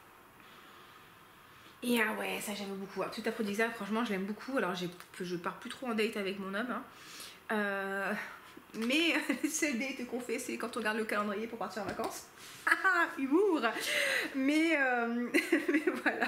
Et ah ouais, ça j'aime beaucoup. Alors, tout aphrodisiaque, franchement, je l'aime beaucoup. Alors, j'ai, je pars plus trop en date avec mon homme. Hein. Euh, mais le seul date qu'on fait, c'est quand on regarde le calendrier pour partir en vacances. Ah, humour. Mais, euh, mais voilà.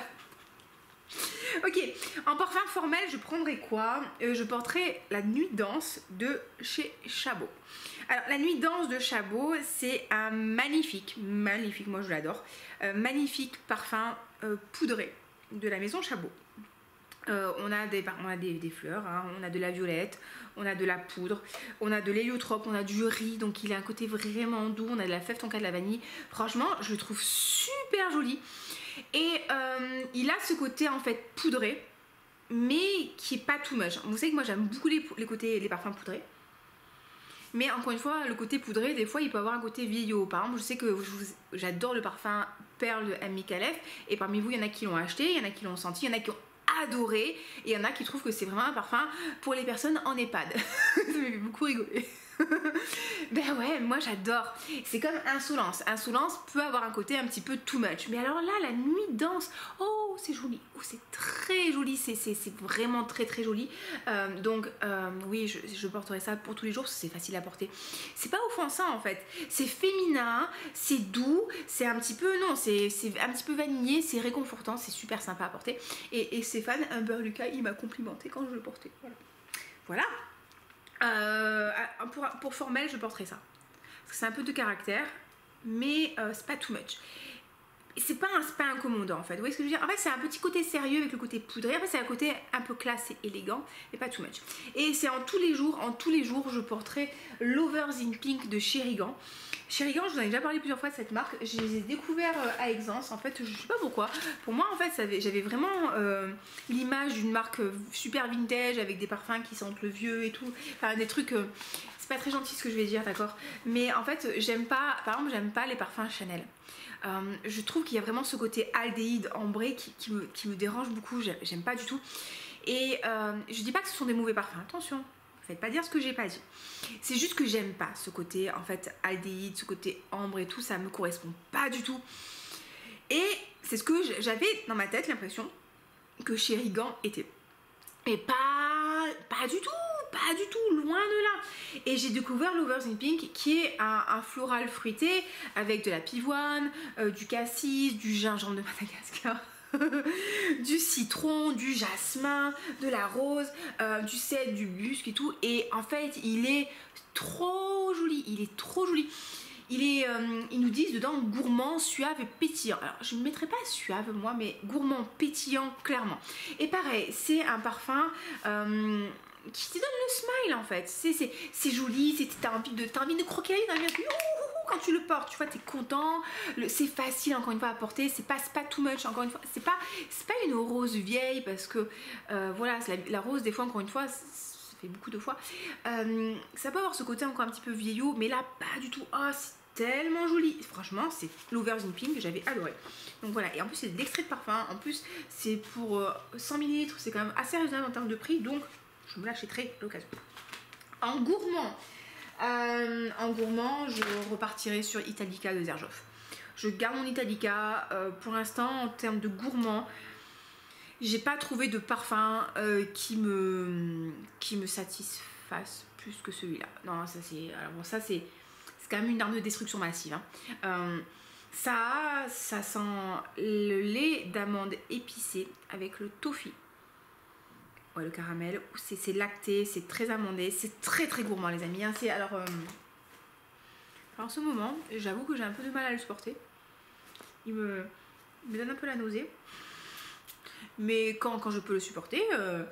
Ok, en parfum formel, je prendrai quoi? euh, Je porterai la Nuit Danse de chez Chabot. Alors, la Nuit Danse de Chabot, c'est un magnifique, magnifique, moi je l'adore, euh, magnifique parfum euh, poudré de la maison Chabot. Euh, on a, des, on a des, des fleurs, hein, on a de la violette, on a de la poudre, on a de l'héliotrope, on a du riz, donc il a un côté vraiment doux, on a de la fève tonka de la vanille. Franchement, je le trouve super joli. Et euh, il a ce côté en fait poudré, mais qui est pas too much. Vous savez que moi j'aime beaucoup les, les côtés, les parfums poudrés. Mais encore une fois, le côté poudré, des fois, il peut avoir un côté vieillot. Par exemple, je sais que j'adore le parfum Perle de M. Micallef. Et parmi vous, il y en a qui l'ont acheté, il y en a qui l'ont senti, il y en a qui ont adoré. Et il y en a qui trouvent que c'est vraiment un parfum pour les personnes en EHPAD. Ça me fait beaucoup rigoler. Ben ouais, moi j'adore. C'est comme Insolence. Insolence peut avoir un côté un petit peu too much. Mais alors là, la Nuit Danse, oh c'est joli, oh c'est très joli, c'est vraiment très très joli. Euh, donc euh, oui, je, je porterai ça pour tous les jours parce que c'est facile à porter. C'est pas offensant en fait. C'est féminin, c'est doux, c'est un petit peu, non, c'est un petit peu vanillé, c'est réconfortant, c'est super sympa à porter. Et, et Stéphane Humber Lucas, il m'a complimenté quand je le portais. Voilà. Voilà. Euh, pour, pour formel, je porterai ça. Parce que c'est un peu de caractère, mais euh, c'est pas too much. C'est pas un pas incommodant en fait. Vous voyez ce que je veux dire? En fait, c'est un petit côté sérieux avec le côté poudré. Après, c'est un côté un peu classe et élégant, mais pas too much. Et c'est en tous les jours, en tous les jours, je porterai Lovers in Pink de Chérigan. Chérigan, je vous en ai déjà parlé plusieurs fois de cette marque. Je les ai découverts à Exence. En fait, je sais pas pourquoi. Pour moi, en fait, j'avais vraiment euh, l'image d'une marque super vintage avec des parfums qui sentent le vieux et tout. Enfin, des trucs. Euh, c'est pas très gentil ce que je vais dire, d'accord? Mais en fait, j'aime pas. Par exemple, j'aime pas les parfums Chanel. Euh, je trouve qu'il y a vraiment ce côté aldéhyde ambré qui, qui, me, qui me dérange beaucoup. J'aime pas du tout. Et euh, je dis pas que ce sont des mauvais parfums. Attention. Faites pas dire ce que j'ai pas dit. C'est juste que j'aime pas ce côté en fait aldéhyde, ce côté ambre et tout, ça me correspond pas du tout. Et c'est ce que j'avais dans ma tête l'impression que Chérigan était. Et pas, pas du tout, pas du tout, loin de là. Et j'ai découvert Lovers in Pink qui est un, un floral fruité avec de la pivoine, euh, du cassis, du gingembre de Madagascar. Du citron, du jasmin, de la rose, euh, du cèdre, du musc et tout. Et en fait, il est trop joli. Il est trop joli. Il est, euh, ils nous disent dedans gourmand, suave et pétillant. Alors, je ne mettrai pas suave moi, mais gourmand, pétillant, clairement. Et pareil, c'est un parfum. Euh, qui te donne le smile en fait, c'est joli, t'as envie, de, envie de croquer la vie, quand tu le portes, tu vois, t'es content, c'est facile encore une fois à porter, c'est pas, pas too much encore une fois, c'est pas, pas une rose vieille parce que euh, voilà, la, la rose des fois encore une fois, ça fait beaucoup de fois, euh, ça peut avoir ce côté encore un petit peu vieillot, mais là pas du tout, oh c'est tellement joli, franchement c'est Lovers in Pink que j'avais adoré. Donc voilà, et en plus c'est de l'extrait de parfum, en plus c'est pour euh, cent millilitres, c'est quand même assez raisonnable en termes de prix, donc je me l'achèterai à l'occasion. En gourmand, euh, en gourmand, je repartirai sur Italica de Xerjoff. Je garde mon Italica. Euh, pour l'instant, en termes de gourmand, j'ai pas trouvé de parfum euh, qui me qui me satisfasse plus que celui-là. Non, ça c'est alors ça c'est c'est quand même une arme de destruction massive. Hein. Euh, ça, ça sent le lait d'amande épicé avec le toffee. Ouais, le caramel, c'est lacté, c'est très amandé, c'est très très gourmand les amis. Hein. Alors, euh, alors en ce moment, j'avoue que j'ai un peu de mal à le supporter. Il me, il me donne un peu la nausée. Mais quand, quand je peux le supporter, euh,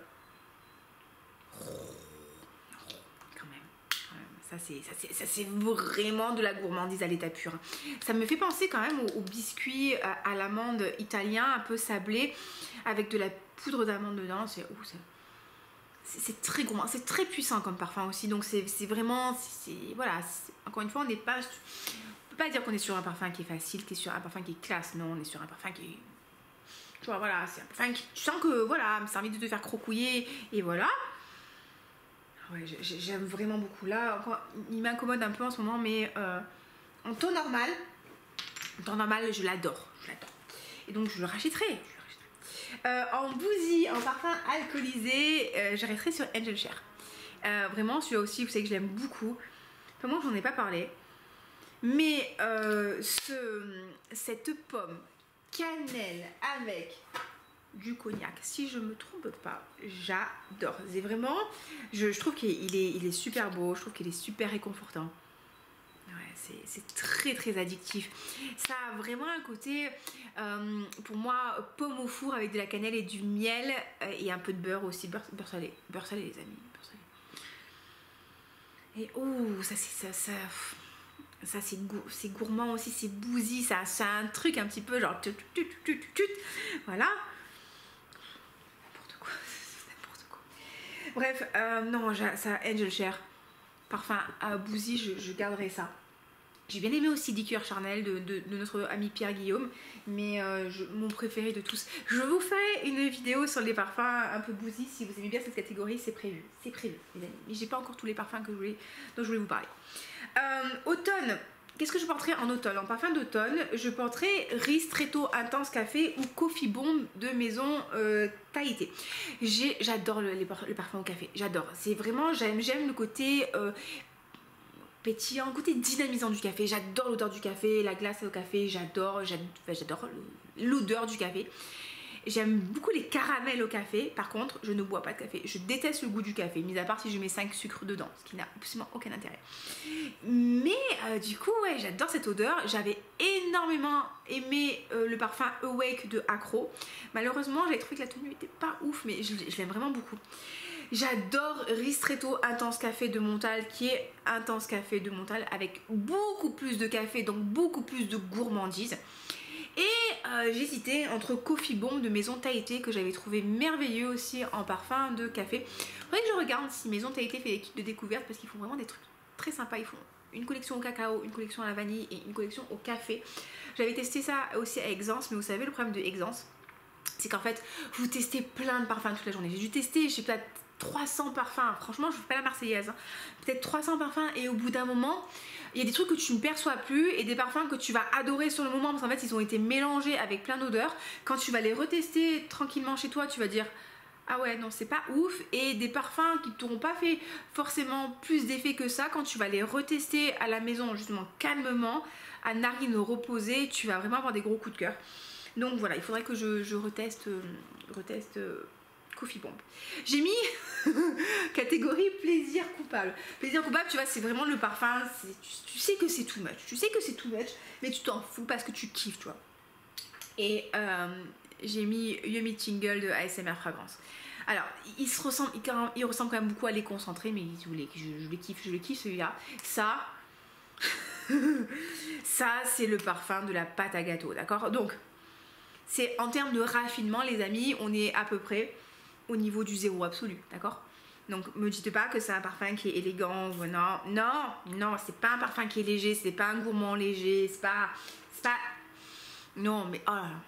quand même, quand même, ça c'est vraiment de la gourmandise à l'état pur. Ça me fait penser quand même aux, aux biscuits à, à l'amande italien, un peu sablé, avec de la poudre d'amande dedans. C'est c'est très gourmand, c'est très puissant comme parfum aussi, donc c'est vraiment, c'est voilà, encore une fois, on n'est pas, on peut pas dire qu'on est sur un parfum qui est facile, qui est sur un parfum qui est classe, non, on est sur un parfum qui est, tu vois, voilà, c'est un parfum qui, tu sens que, voilà, ça a envie de te faire crocouiller, et voilà. Ouais, j'aime vraiment beaucoup, là, encore, il m'incommode un peu en ce moment, mais euh, en ton normal, en ton normal, je l'adore, je l'adore, et donc je le rachèterai. Euh, en bougie, en parfum alcoolisé, euh, j'arrêterai sur Angel Share. Euh, vraiment, celui-là aussi, vous savez que je l'aime beaucoup. Enfin, moi, j'en ai pas parlé. Mais euh, ce, cette pomme cannelle avec du cognac, si je me trompe pas, j'adore. C'est vraiment, je, je trouve qu'il est, il est super beau, je trouve qu'il est super réconfortant. Ouais, c'est très très addictif. Ça a vraiment un côté, euh, pour moi, pomme au four avec de la cannelle et du miel euh, et un peu de beurre aussi, beurre, beurre salé, beurre salé les amis, beurre salé. Et oh, ça c'est ça, ça, ça c'est gour, gourmand aussi, c'est bousy, ça, ça a un truc un petit peu genre tut, tut, tut, tut, tut. Voilà. N'importe quoi, n'importe quoi. Bref, euh, non, ça Angel Share. Parfum à bousy, je, je garderai ça. J'ai bien aimé aussi Liqueur Charnel de, de, de notre ami Pierre Guillaume, mais euh, je, mon préféré de tous. Je vous ferai une vidéo sur les parfums un peu bousy, si vous aimez bien cette catégorie, c'est prévu, c'est prévu les amis. Mais j'ai pas encore tous les parfums que je voulais, dont je voulais vous parler. Euh, automne, qu'est-ce que je porterai en automne? En parfum d'automne, je porterai Ristretto Intense Café ou Coffee Bomb de maison euh, Tahiti. J'adore le, les, les parfums au café, j'adore. C'est vraiment, j'aime le côté... Euh, pétillant, côté dynamisant du café. J'adore l'odeur du café, la glace au café, j'adore, j'adore l'odeur du café. J'aime beaucoup les caramels au café. Par contre, je ne bois pas de café. Je déteste le goût du café, mis à part si je mets cinq sucres dedans, ce qui n'a absolument aucun intérêt. Mais euh, du coup, ouais, j'adore cette odeur. J'avais énormément aimé euh, le parfum Awake de Acro. Malheureusement, j'avais trouvé que la tenue n'était pas ouf, mais je, je l'aime vraiment beaucoup. J'adore Ristretto Intense Café de Montal, qui est Intense Café de Montal avec beaucoup plus de café, donc beaucoup plus de gourmandise. Et euh, j'hésitais entre Coffee Bomb de Maison Tahiti, que j'avais trouvé merveilleux aussi en parfum de café. Faudrait que je regarde si Maison Tahiti fait des kits de découverte, parce qu'ils font vraiment des trucs très sympas. Ils font une collection au cacao, une collection à la vanille et une collection au café. J'avais testé ça aussi à Exence, mais vous savez le problème de Exence, c'est qu'en fait vous testez plein de parfums toute la journée. J'ai dû tester, je sais pas, trois cents parfums, franchement je ne fais pas la marseillaise, hein. Peut-être trois cents parfums, et au bout d'un moment il y a des trucs que tu ne perçois plus et des parfums que tu vas adorer sur le moment parce qu'en fait ils ont été mélangés avec plein d'odeurs. Quand tu vas les retester tranquillement chez toi, tu vas dire ah ouais non c'est pas ouf, et des parfums qui t'auront pas fait forcément plus d'effet que ça, quand tu vas les retester à la maison justement calmement, à narines reposées, tu vas vraiment avoir des gros coups de cœur. Donc voilà, il faudrait que je, je reteste, euh, reteste euh, Coffee Bomb. J'ai mis catégorie plaisir coupable. Plaisir coupable, tu vois, c'est vraiment le parfum, tu, tu sais que c'est too much, tu sais que c'est too much, mais tu t'en fous parce que tu kiffes, tu vois. Et euh, j'ai mis Yummy Tingle de A S M R Fragrance. Alors, il se ressemble, il, il ressemble quand même beaucoup à Les Concentrés, mais si vous voulez, je, je le kiffe, je le kiffe celui-là. Ça, ça c'est le parfum de la pâte à gâteau, d'accord? Donc, c'est en termes de raffinement, les amis, on est à peu près au niveau du zéro absolu, d'accord? Donc me dites pas que c'est un parfum qui est élégant, non, non, non, c'est pas un parfum qui est léger, c'est pas un gourmand léger, c'est pas, c'est pas, non, mais oh là là.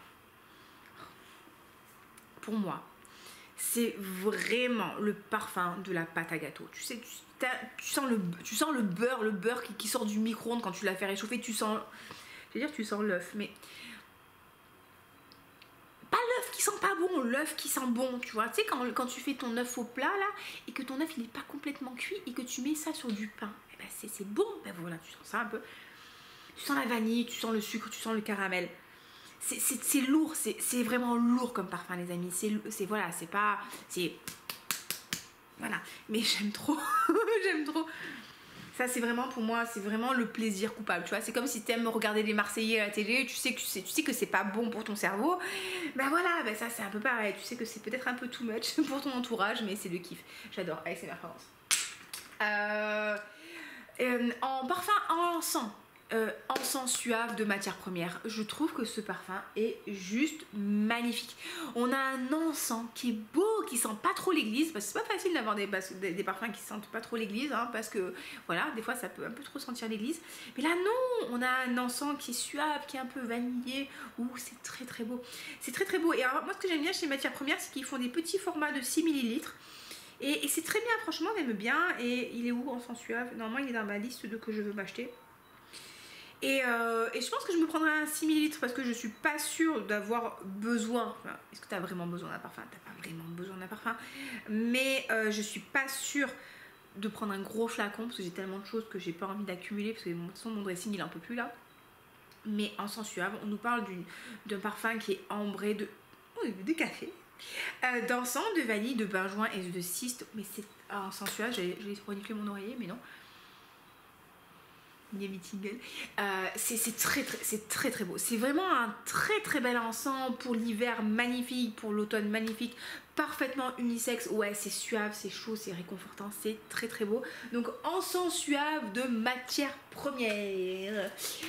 Pour moi, c'est vraiment le parfum de la pâte à gâteau. Tu sais, tu, tu sens le, tu sens le beurre, le beurre qui, qui sort du micro-ondes quand tu l'as fait réchauffer, tu sens, je veux dire, tu sens l'œuf, mais l'œuf qui sent pas bon, l'œuf qui sent bon, tu vois. Tu sais, quand, quand tu fais ton œuf au plat, là, et que ton œuf, il n'est pas complètement cuit, et que tu mets ça sur du pain, eh ben, c'est bon. Ben voilà, tu sens ça un peu. Tu sens la vanille, tu sens le sucre, tu sens le caramel. C'est lourd, c'est vraiment lourd comme parfum, les amis. C'est voilà, c'est pas... c'est voilà, mais j'aime trop, j'aime trop. Ça, c'est vraiment, pour moi, c'est vraiment le plaisir coupable, tu vois. C'est comme si tu aimes regarder les Marseillais à la télé, tu sais que, tu sais, tu sais que c'est pas bon pour ton cerveau. Ben voilà, ben ça, c'est un peu pareil. Tu sais que c'est peut-être un peu too much pour ton entourage, mais c'est le kiff. J'adore, A S M R France. Euh, euh, en parfum en encens, euh, encens suave de matière première. Je trouve que ce parfum est juste magnifique. On a un encens qui est beau, qui sent pas trop l'église, parce que c'est pas facile d'avoir des, des, des parfums qui sentent pas trop l'église, hein, parce que voilà, des fois ça peut un peu trop sentir l'église. Mais là non, on a un encens qui est suave, qui est un peu vanillé. Ouh, c'est très très beau. C'est très très beau. Et alors moi ce que j'aime bien chez Matières Premières, c'est qu'ils font des petits formats de six millilitres. Et, et c'est très bien, franchement, j'aime bien. Et il est où, encens suave? Normalement il est dans ma liste de que je veux m'acheter. Et, euh, et je pense que je me prendrai un six millilitres parce que je suis pas sûre d'avoir besoin. Enfin, est-ce que tu as vraiment besoin d'un parfum? T'as pas vraiment besoin d'un parfum. Mais euh, je suis pas sûre de prendre un gros flacon parce que j'ai tellement de choses que j'ai pas envie d'accumuler parce que de toute façon mon dressing il est un peu plus là. Mais encens suave, on nous parle d'un parfum qui est ambré de, oh, de café. Euh, d'encens, de vanille, de benjoin et de cyste. Mais c'est ah, encens suave, j'ai reniflé mon oreiller, mais non. Euh, c'est très très c'est très très beau, c'est vraiment un très très bel encens pour l'hiver, magnifique, pour l'automne, magnifique, parfaitement unisexe. Ouais, c'est suave, c'est chaud, c'est réconfortant, c'est très très beau. Donc encens suave de matière première.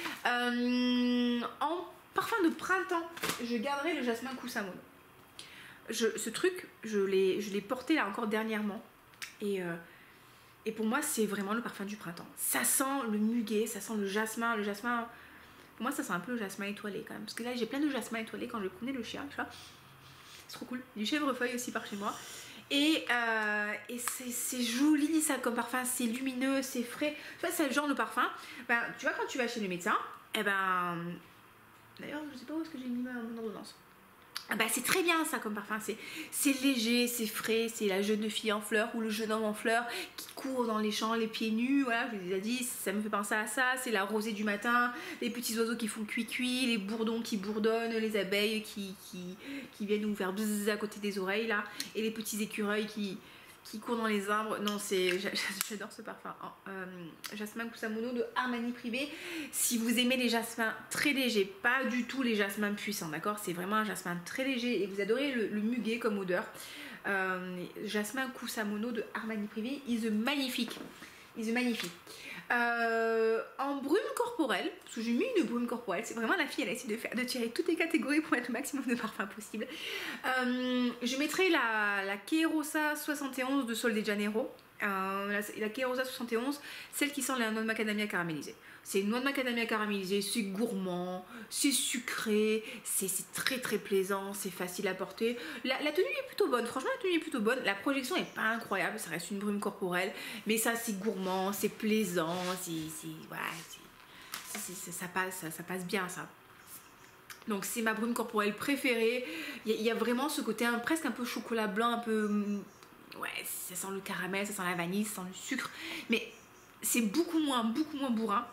Euh, en parfum de printemps, je garderai le jasmin Kusamono. Je, ce truc, je l'ai porté là encore dernièrement et euh, Et pour moi, c'est vraiment le parfum du printemps. Ça sent le muguet, ça sent le jasmin. Le jasmin, pour moi, ça sent un peu le jasmin étoilé quand même. Parce que là, j'ai plein de jasmin étoilé quand je promenais le chien, tu vois. C'est trop cool. Du chèvrefeuille aussi par chez moi. Et, euh, et c'est joli ça comme parfum. C'est lumineux, c'est frais. Tu vois, c'est le genre de parfum. Ben, tu vois, quand tu vas chez le médecin, et ben... D'ailleurs, je sais pas où est-ce que j'ai mis ma, mon ordonnance. Ah bah c'est très bien ça comme parfum, c'est léger, c'est frais, c'est la jeune fille en fleurs ou le jeune homme en fleurs qui court dans les champs les pieds nus, voilà, je vous ai déjà dit, ça me fait penser à ça, c'est la rosée du matin, les petits oiseaux qui font cuit-cuit, les bourdons qui bourdonnent, les abeilles qui, qui, qui viennent nous faire bzzz à côté des oreilles là, et les petits écureuils qui, qui courent dans les arbres. Non, c'est j'adore ce parfum. Euh, jasmin Kusamono de Armani Privé. Si vous aimez les jasmins très légers, pas du tout les jasmins puissants, d'accord, c'est vraiment un jasmin très léger et vous adorez le, le muguet comme odeur, euh, jasmin Kusamono de Armani Privé, il est magnifique. Il est magnifique. Euh, en brume corporelle, parce que j'ai mis une brume corporelle, c'est vraiment la fille, elle a essayé de, faire, de tirer toutes les catégories pour mettre le maximum de parfums possible. Euh, je mettrai la, la Cheirosa soixante et onze de Sol de Janeiro. Euh, la, la Cheirosa soixante et onze, celle qui sent la noix de macadamia caramélisée. C'est une noix de macadamia caramélisée, c'est gourmand, c'est sucré, c'est très très plaisant, c'est facile à porter. La, la tenue est plutôt bonne, franchement la tenue est plutôt bonne. La projection est pas incroyable, ça reste une brume corporelle, mais ça c'est gourmand, c'est plaisant, c'est voilà, c est, c est, ça, passe, ça, ça passe bien ça. Donc c'est ma brume corporelle préférée. Il y, y a vraiment ce côté hein, presque un peu chocolat blanc, un peu... Ouais, ça sent le caramel, ça sent la vanille, ça sent le sucre, mais c'est beaucoup moins, beaucoup moins bourrin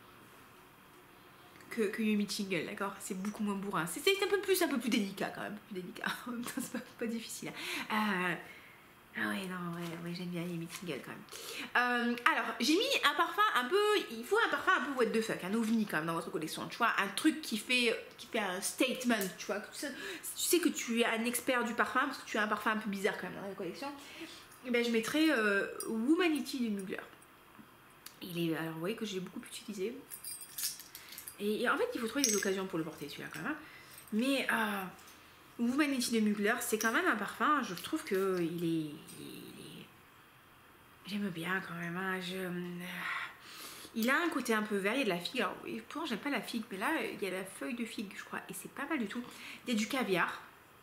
que, que Yumi Tingle, d'accord? C'est beaucoup moins bourrin. C'est un peu plus, un peu plus délicat quand même, plus délicat. En même temps, c'est pas, pas difficile. Euh, ah ouais, non, ouais, ouais j'aime bien Yumi Tingle quand même. Euh, alors, j'ai mis un parfum un peu, il faut un parfum un peu what the fuck, un ovni quand même dans votre collection, tu vois, un truc qui fait, qui fait un statement, tu vois. Tu sais que tu es un expert du parfum parce que tu as un parfum un peu bizarre quand même dans la collection. Et ben, je mettrai euh, Womanity de Mugler. Il est, alors vous voyez que j'ai beaucoup utilisé. Et, et en fait, il faut trouver des occasions pour le porter celui-là quand même. Mais euh, Womanity de Mugler, c'est quand même un parfum, je trouve que il est... est... J'aime bien quand même. Hein, je, euh, il a un côté un peu vert, il y a de la figue. Alors, pourtant, j'aime pas la figue, mais là, il y a la feuille de figue, je crois. Et c'est pas mal du tout. Il y a du caviar.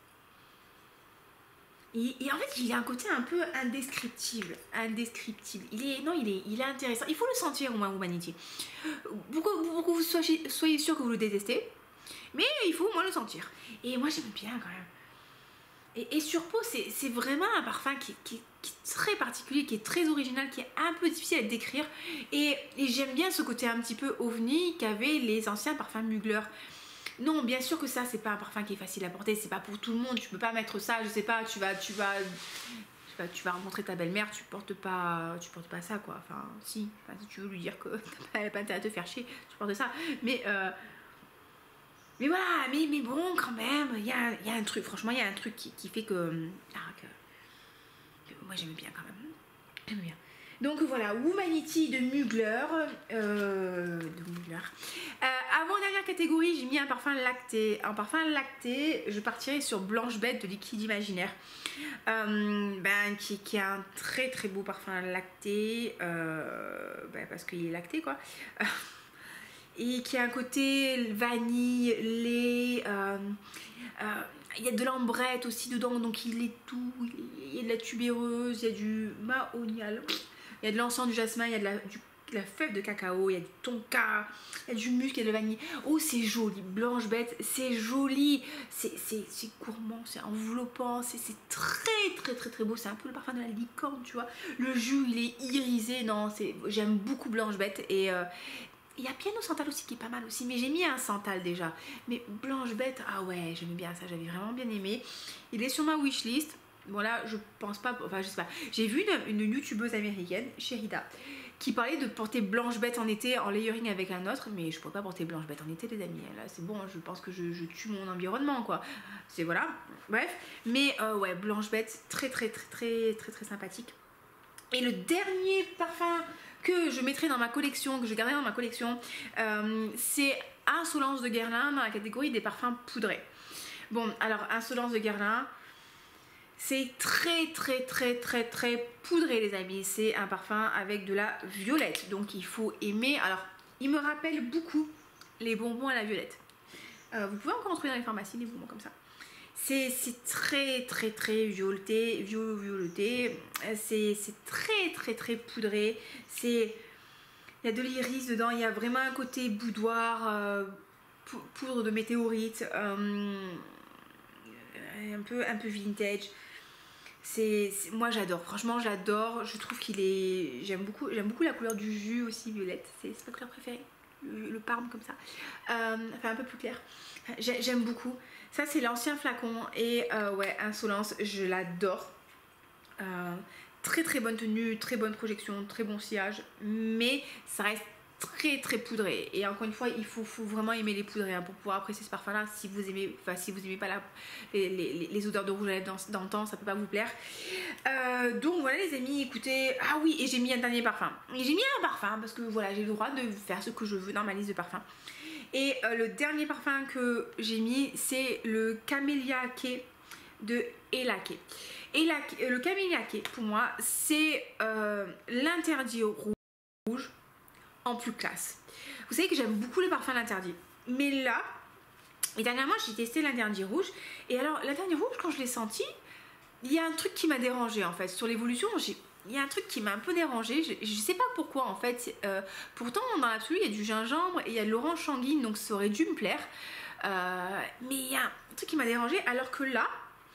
Et, et en fait, il a un côté un peu indescriptible, indescriptible. Il est, non, il est, il est intéressant. Il faut le sentir au moins, Womanity. Pourquoi vous, vous soyez, soyez sûr que vous le détestez, mais il faut au moins le sentir. Et moi, j'aime bien quand même. Et, et sur peau, c'est vraiment un parfum qui, qui, qui est très particulier, qui est très original, qui est un peu difficile à décrire. Et, et j'aime bien ce côté un petit peu ovni qu'avaient les anciens parfums Mugler. Non, bien sûr que ça, c'est pas un parfum qui est facile à porter, c'est pas pour tout le monde, tu peux pas mettre ça, je sais pas, tu vas, tu vas, tu vas, tu vas rencontrer ta belle-mère, tu portes pas, tu portes pas ça quoi, enfin, si, enfin, si tu veux lui dire que t'as pas intérêt à te faire chier, tu portes ça, mais, euh, mais voilà, mais, mais bon, quand même, il y a, y a un truc, franchement, il y a un truc qui, qui fait que, ah, que, que moi j'aime bien quand même, j'aime bien. Donc voilà, Womanity de Mugler. Euh, de Mugler. Euh, avant dernière catégorie, j'ai mis un parfum lacté. Un parfum lacté, je partirai sur Blanche Bête de Liquide Imaginaire. Euh, ben, qui, qui a un très très beau parfum lacté. Euh, ben, parce qu'il est lacté quoi. Et qui a un côté vanille, lait. Euh, euh, il y a de l'ambrette aussi dedans, donc il est tout. Il y a de la tubéreuse, il y a du mahonial. Il y a de l'encens, du jasmin, il y a de la, du, de la fève de cacao, il y a du tonka, il y a du musc, il y a de la vanille. Oh, c'est joli, Blanche Bête, c'est joli, c'est gourmand, c'est enveloppant, c'est très très très très beau. C'est un peu le parfum de la licorne, tu vois. Le jus, il est irisé, non, j'aime beaucoup Blanche Bête. Et euh, il y a Piano Santal aussi qui est pas mal aussi, mais j'ai mis un Santal déjà. Mais Blanche Bête, ah ouais, j'aimais bien ça, j'avais vraiment bien aimé. Il est sur ma wishlist. Bon là, je pense pas, enfin je sais pas. J'ai vu une, une youtubeuse américaine, Sherida, qui parlait de porter Blanche Bête en été en layering avec un autre, mais je pourrais pas porter Blanche Bête en été les amis. Là c'est bon, je pense que je, je tue mon environnement quoi. C'est voilà, bref. Mais euh, ouais, Blanche Bête, très très très très très très sympathique. Et le dernier parfum que je mettrai dans ma collection, que je garderai dans ma collection, euh, c'est Insolence de Guerlain dans la catégorie des parfums poudrés. Bon, alors Insolence de Guerlain, c'est très très très très très poudré les amis. C'est un parfum avec de la violette, donc il faut aimer. Alors, il me rappelle beaucoup les bonbons à la violette. Euh, vous pouvez encore en trouver dans les pharmacies, des bonbons comme ça. C'est très très très violeté, violeté. C'est très très très poudré. C'est, il y a de l'iris dedans. Il y a vraiment un côté boudoir, euh, poudre de météorite, euh, un peu un peu vintage. C'est, moi j'adore. Franchement j'adore. Je trouve qu'il est, j'aime beaucoup, j'aime beaucoup la couleur du jus aussi violette. C'est ma couleur préférée. Le, le parme comme ça, euh, enfin un peu plus clair. J'aime beaucoup. Ça c'est l'ancien flacon et euh, ouais, Insolence, je l'adore. Euh, très très bonne tenue, très bonne projection, très bon sillage, mais ça reste très très poudré. Et encore une fois, il faut, faut vraiment aimer les poudrés hein, pour pouvoir apprécier ce parfum là. Si vous aimez, enfin si vous aimez pas la, les, les, les odeurs de rouge à lèvres dans, dans le temps, ça peut pas vous plaire. Euh, donc voilà les amis, écoutez. Ah oui, et j'ai mis un dernier parfum. J'ai mis un parfum parce que voilà, j'ai le droit de faire ce que je veux dans ma liste de parfums. Et euh, le dernier parfum que j'ai mis, c'est le Camélia Quai de Elaké. Et la, le Camélia Quai, pour moi, c'est euh, l'interdit rouge en plus classe. Vous savez que j'aime beaucoup les parfums l'interdit. Mais là, et dernièrement, j'ai testé l'interdit rouge. Et alors, l'interdit rouge, quand je l'ai senti, il y a un truc qui m'a dérangé en fait. Sur l'évolution, il y a un truc qui m'a un peu dérangé. Je, je sais pas pourquoi en fait. Euh, pourtant, dans l'absolu, il y a du gingembre et il y a de l'orange sanguine, donc ça aurait dû me plaire. Euh, mais il y a un truc qui m'a dérangé, alors que là,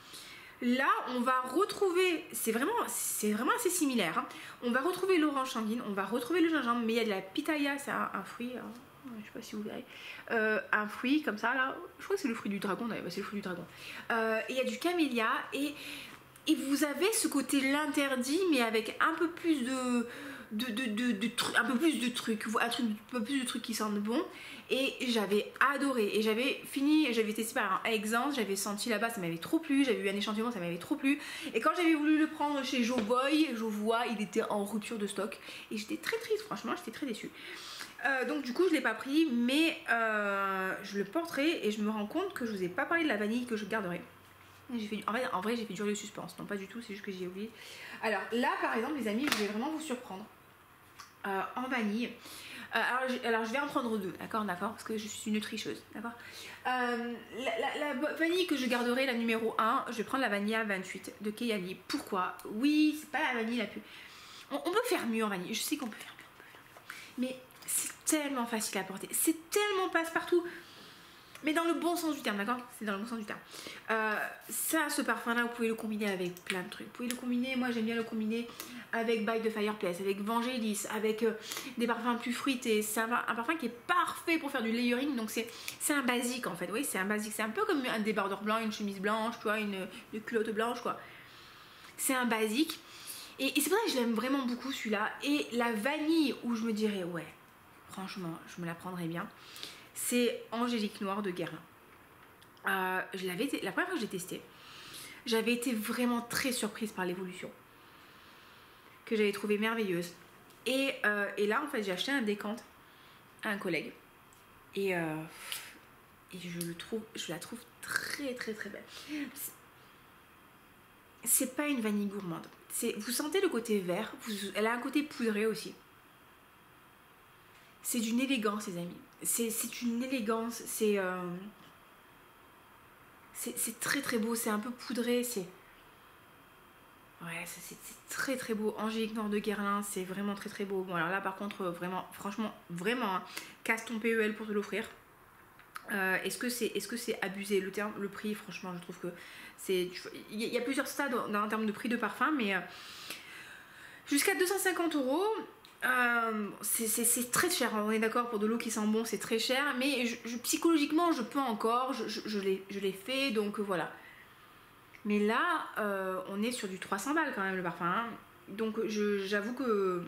là, on va retrouver, c'est vraiment, c'est vraiment assez similaire. Hein. On va retrouver l'orange sanguine, on va retrouver le gingembre, mais il y a de la pitaya, c'est un, un fruit. Hein. Je sais pas si vous verrez, euh, un fruit comme ça là, je crois que c'est le fruit du dragon d'ailleurs, c'est le fruit du dragon. Euh, et il y a du camélia et, et vous avez ce côté l'interdit mais avec un peu plus de, de, de, de, de un peu plus de trucs, un, truc, un peu plus de trucs qui sentent bon. Et j'avais adoré et j'avais fini, j'avais testé par un Exans, j'avais senti là-bas, ça m'avait trop plu, j'avais eu un échantillon, ça m'avait trop plu. Et quand j'avais voulu le prendre chez Joboy, je vois, il était en rupture de stock et j'étais très triste, franchement, j'étais très déçue. Euh, donc du coup je ne l'ai pas pris mais euh, je le porterai et je me rends compte que je vous ai pas parlé de la vanille que je garderai. Fait, en, fait, en vrai j'ai fait durer le suspense, non pas du tout, c'est juste que j'ai oublié. Alors là par exemple les amis, je vais vraiment vous surprendre euh, en vanille. Euh, alors, je, alors je vais en prendre deux, d'accord, d'accord, parce que je suis une tricheuse, d'accord. Euh, la, la, la vanille que je garderai, la numéro un, je vais prendre la vanilla vingt-huit de Kayali. Pourquoi? Oui, c'est pas la vanille la plus... On, on peut faire mieux en vanille, je sais qu'on peut faire mieux, on peut faire mieux. Mais c'est tellement facile à porter, c'est tellement passe-partout. Mais dans le bon sens du terme, d'accord? C'est dans le bon sens du terme. Euh, ça, ce parfum-là, vous pouvez le combiner avec plein de trucs. Vous pouvez le combiner, moi j'aime bien le combiner avec By the Fireplace, avec Vangelis, avec euh, des parfums plus fruités. C'est un, un parfum qui est parfait pour faire du layering, donc c'est un basique en fait. Oui, c'est un basique. C'est un peu comme un débardeur blanc, une chemise blanche, tu vois, une, une culotte blanche, quoi. C'est un basique. Et, et c'est pour ça que je l'aime vraiment beaucoup celui-là. Et la vanille où je me dirais, ouais, franchement, je me la prendrais bien. C'est Angélique Noire de Guerlain. Euh, je l'avais, la première fois que j'ai testé, j'avais été vraiment très surprise par l'évolution. que j'avais trouvé merveilleuse. Et, euh, et là en fait j'ai acheté un décante à un collègue. Et, euh, et je, le trouve, je la trouve très très très belle. C'est pas une vanille gourmande. Vous sentez le côté vert, vous, elle a un côté poudré aussi. C'est d'une élégance les amis. C'est une élégance, c'est euh, c'est très très beau, c'est un peu poudré, c'est... Ouais, c'est très très beau. Angélique Noire de Guerlain, c'est vraiment très très beau. Bon alors là par contre, vraiment, franchement, vraiment, hein, casse ton P E L pour te l'offrir. Euh, est-ce que c'est est-ce que c'est abusé le terme, le prix, franchement je trouve que c'est... Il y, y a plusieurs stades en, en termes de prix de parfum, mais euh, jusqu'à deux cent cinquante euros, euh, c'est très cher, on est d'accord, pour de l'eau qui sent bon c'est très cher, mais je, je, psychologiquement je peux encore, je, je, je l'ai fait, donc euh, voilà. Mais là, euh, on est sur du trois cents balles quand même le parfum, hein. Donc j'avoue que...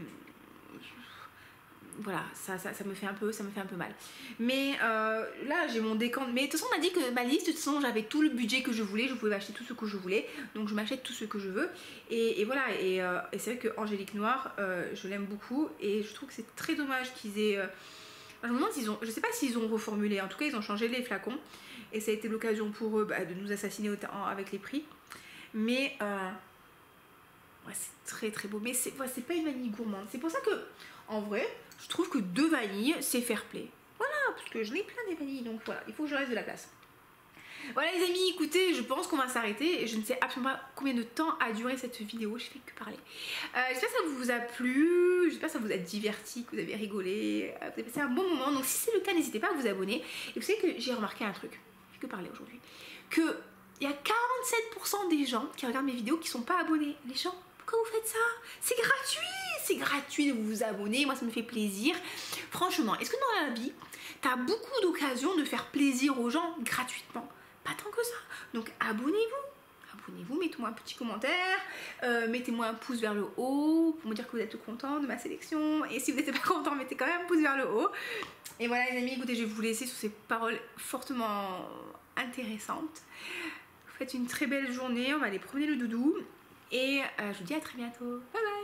Voilà, ça, ça, ça me fait un peu, ça me fait un peu mal. Mais euh, là, j'ai mon décompte. Mais de toute façon, on m'a dit que ma liste, de toute façon, j'avais tout le budget que je voulais. Je pouvais acheter tout ce que je voulais. Donc, je m'achète tout ce que je veux. Et, et voilà. Et, euh, et c'est vrai que Angélique Noire, euh, je l'aime beaucoup. Et je trouve que c'est très dommage qu'ils aient... Euh... Je me demande s'ils ont... Je sais pas s'ils ont reformulé. En tout cas, ils ont changé les flacons. Et ça a été l'occasion pour eux bah, de nous assassiner avec les prix. Mais... Euh... Ouais, c'est très très beau. Mais c'est ouais, c'est pas une vanille gourmande. C'est pour ça que, en vrai... Je trouve que deux vanilles, c'est fair play. Voilà, parce que je l'ai plein des vanilles, donc voilà, il faut que je reste de la place. Voilà les amis, écoutez, je pense qu'on va s'arrêter. Je ne sais absolument pas combien de temps a duré cette vidéo, je fais que parler. Euh, j'espère que ça vous a plu, j'espère que ça vous a diverti, que vous avez rigolé, que vous avez passé un bon moment. Donc si c'est le cas, n'hésitez pas à vous abonner. Et vous savez que j'ai remarqué un truc, je fais que parler aujourd'hui, que il y a quarante-sept pour cent des gens qui regardent mes vidéos qui sont pas abonnés. Les gens, pourquoi vous faites ça? C'est gratuit! C'est gratuit de vous abonner, moi ça me fait plaisir. Franchement, est-ce que dans la vie, tu as beaucoup d'occasions de faire plaisir aux gens gratuitement? Pas tant que ça. Donc abonnez-vous. Abonnez-vous, mettez-moi un petit commentaire, euh, mettez-moi un pouce vers le haut pour me dire que vous êtes content de ma sélection. Et si vous n'êtes pas content, mettez quand même un pouce vers le haut. Et voilà les amis, écoutez, je vais vous laisser sur ces paroles fortement intéressantes. Vous faites une très belle journée, on va aller promener le doudou. Et euh, je vous dis à très bientôt. Bye bye.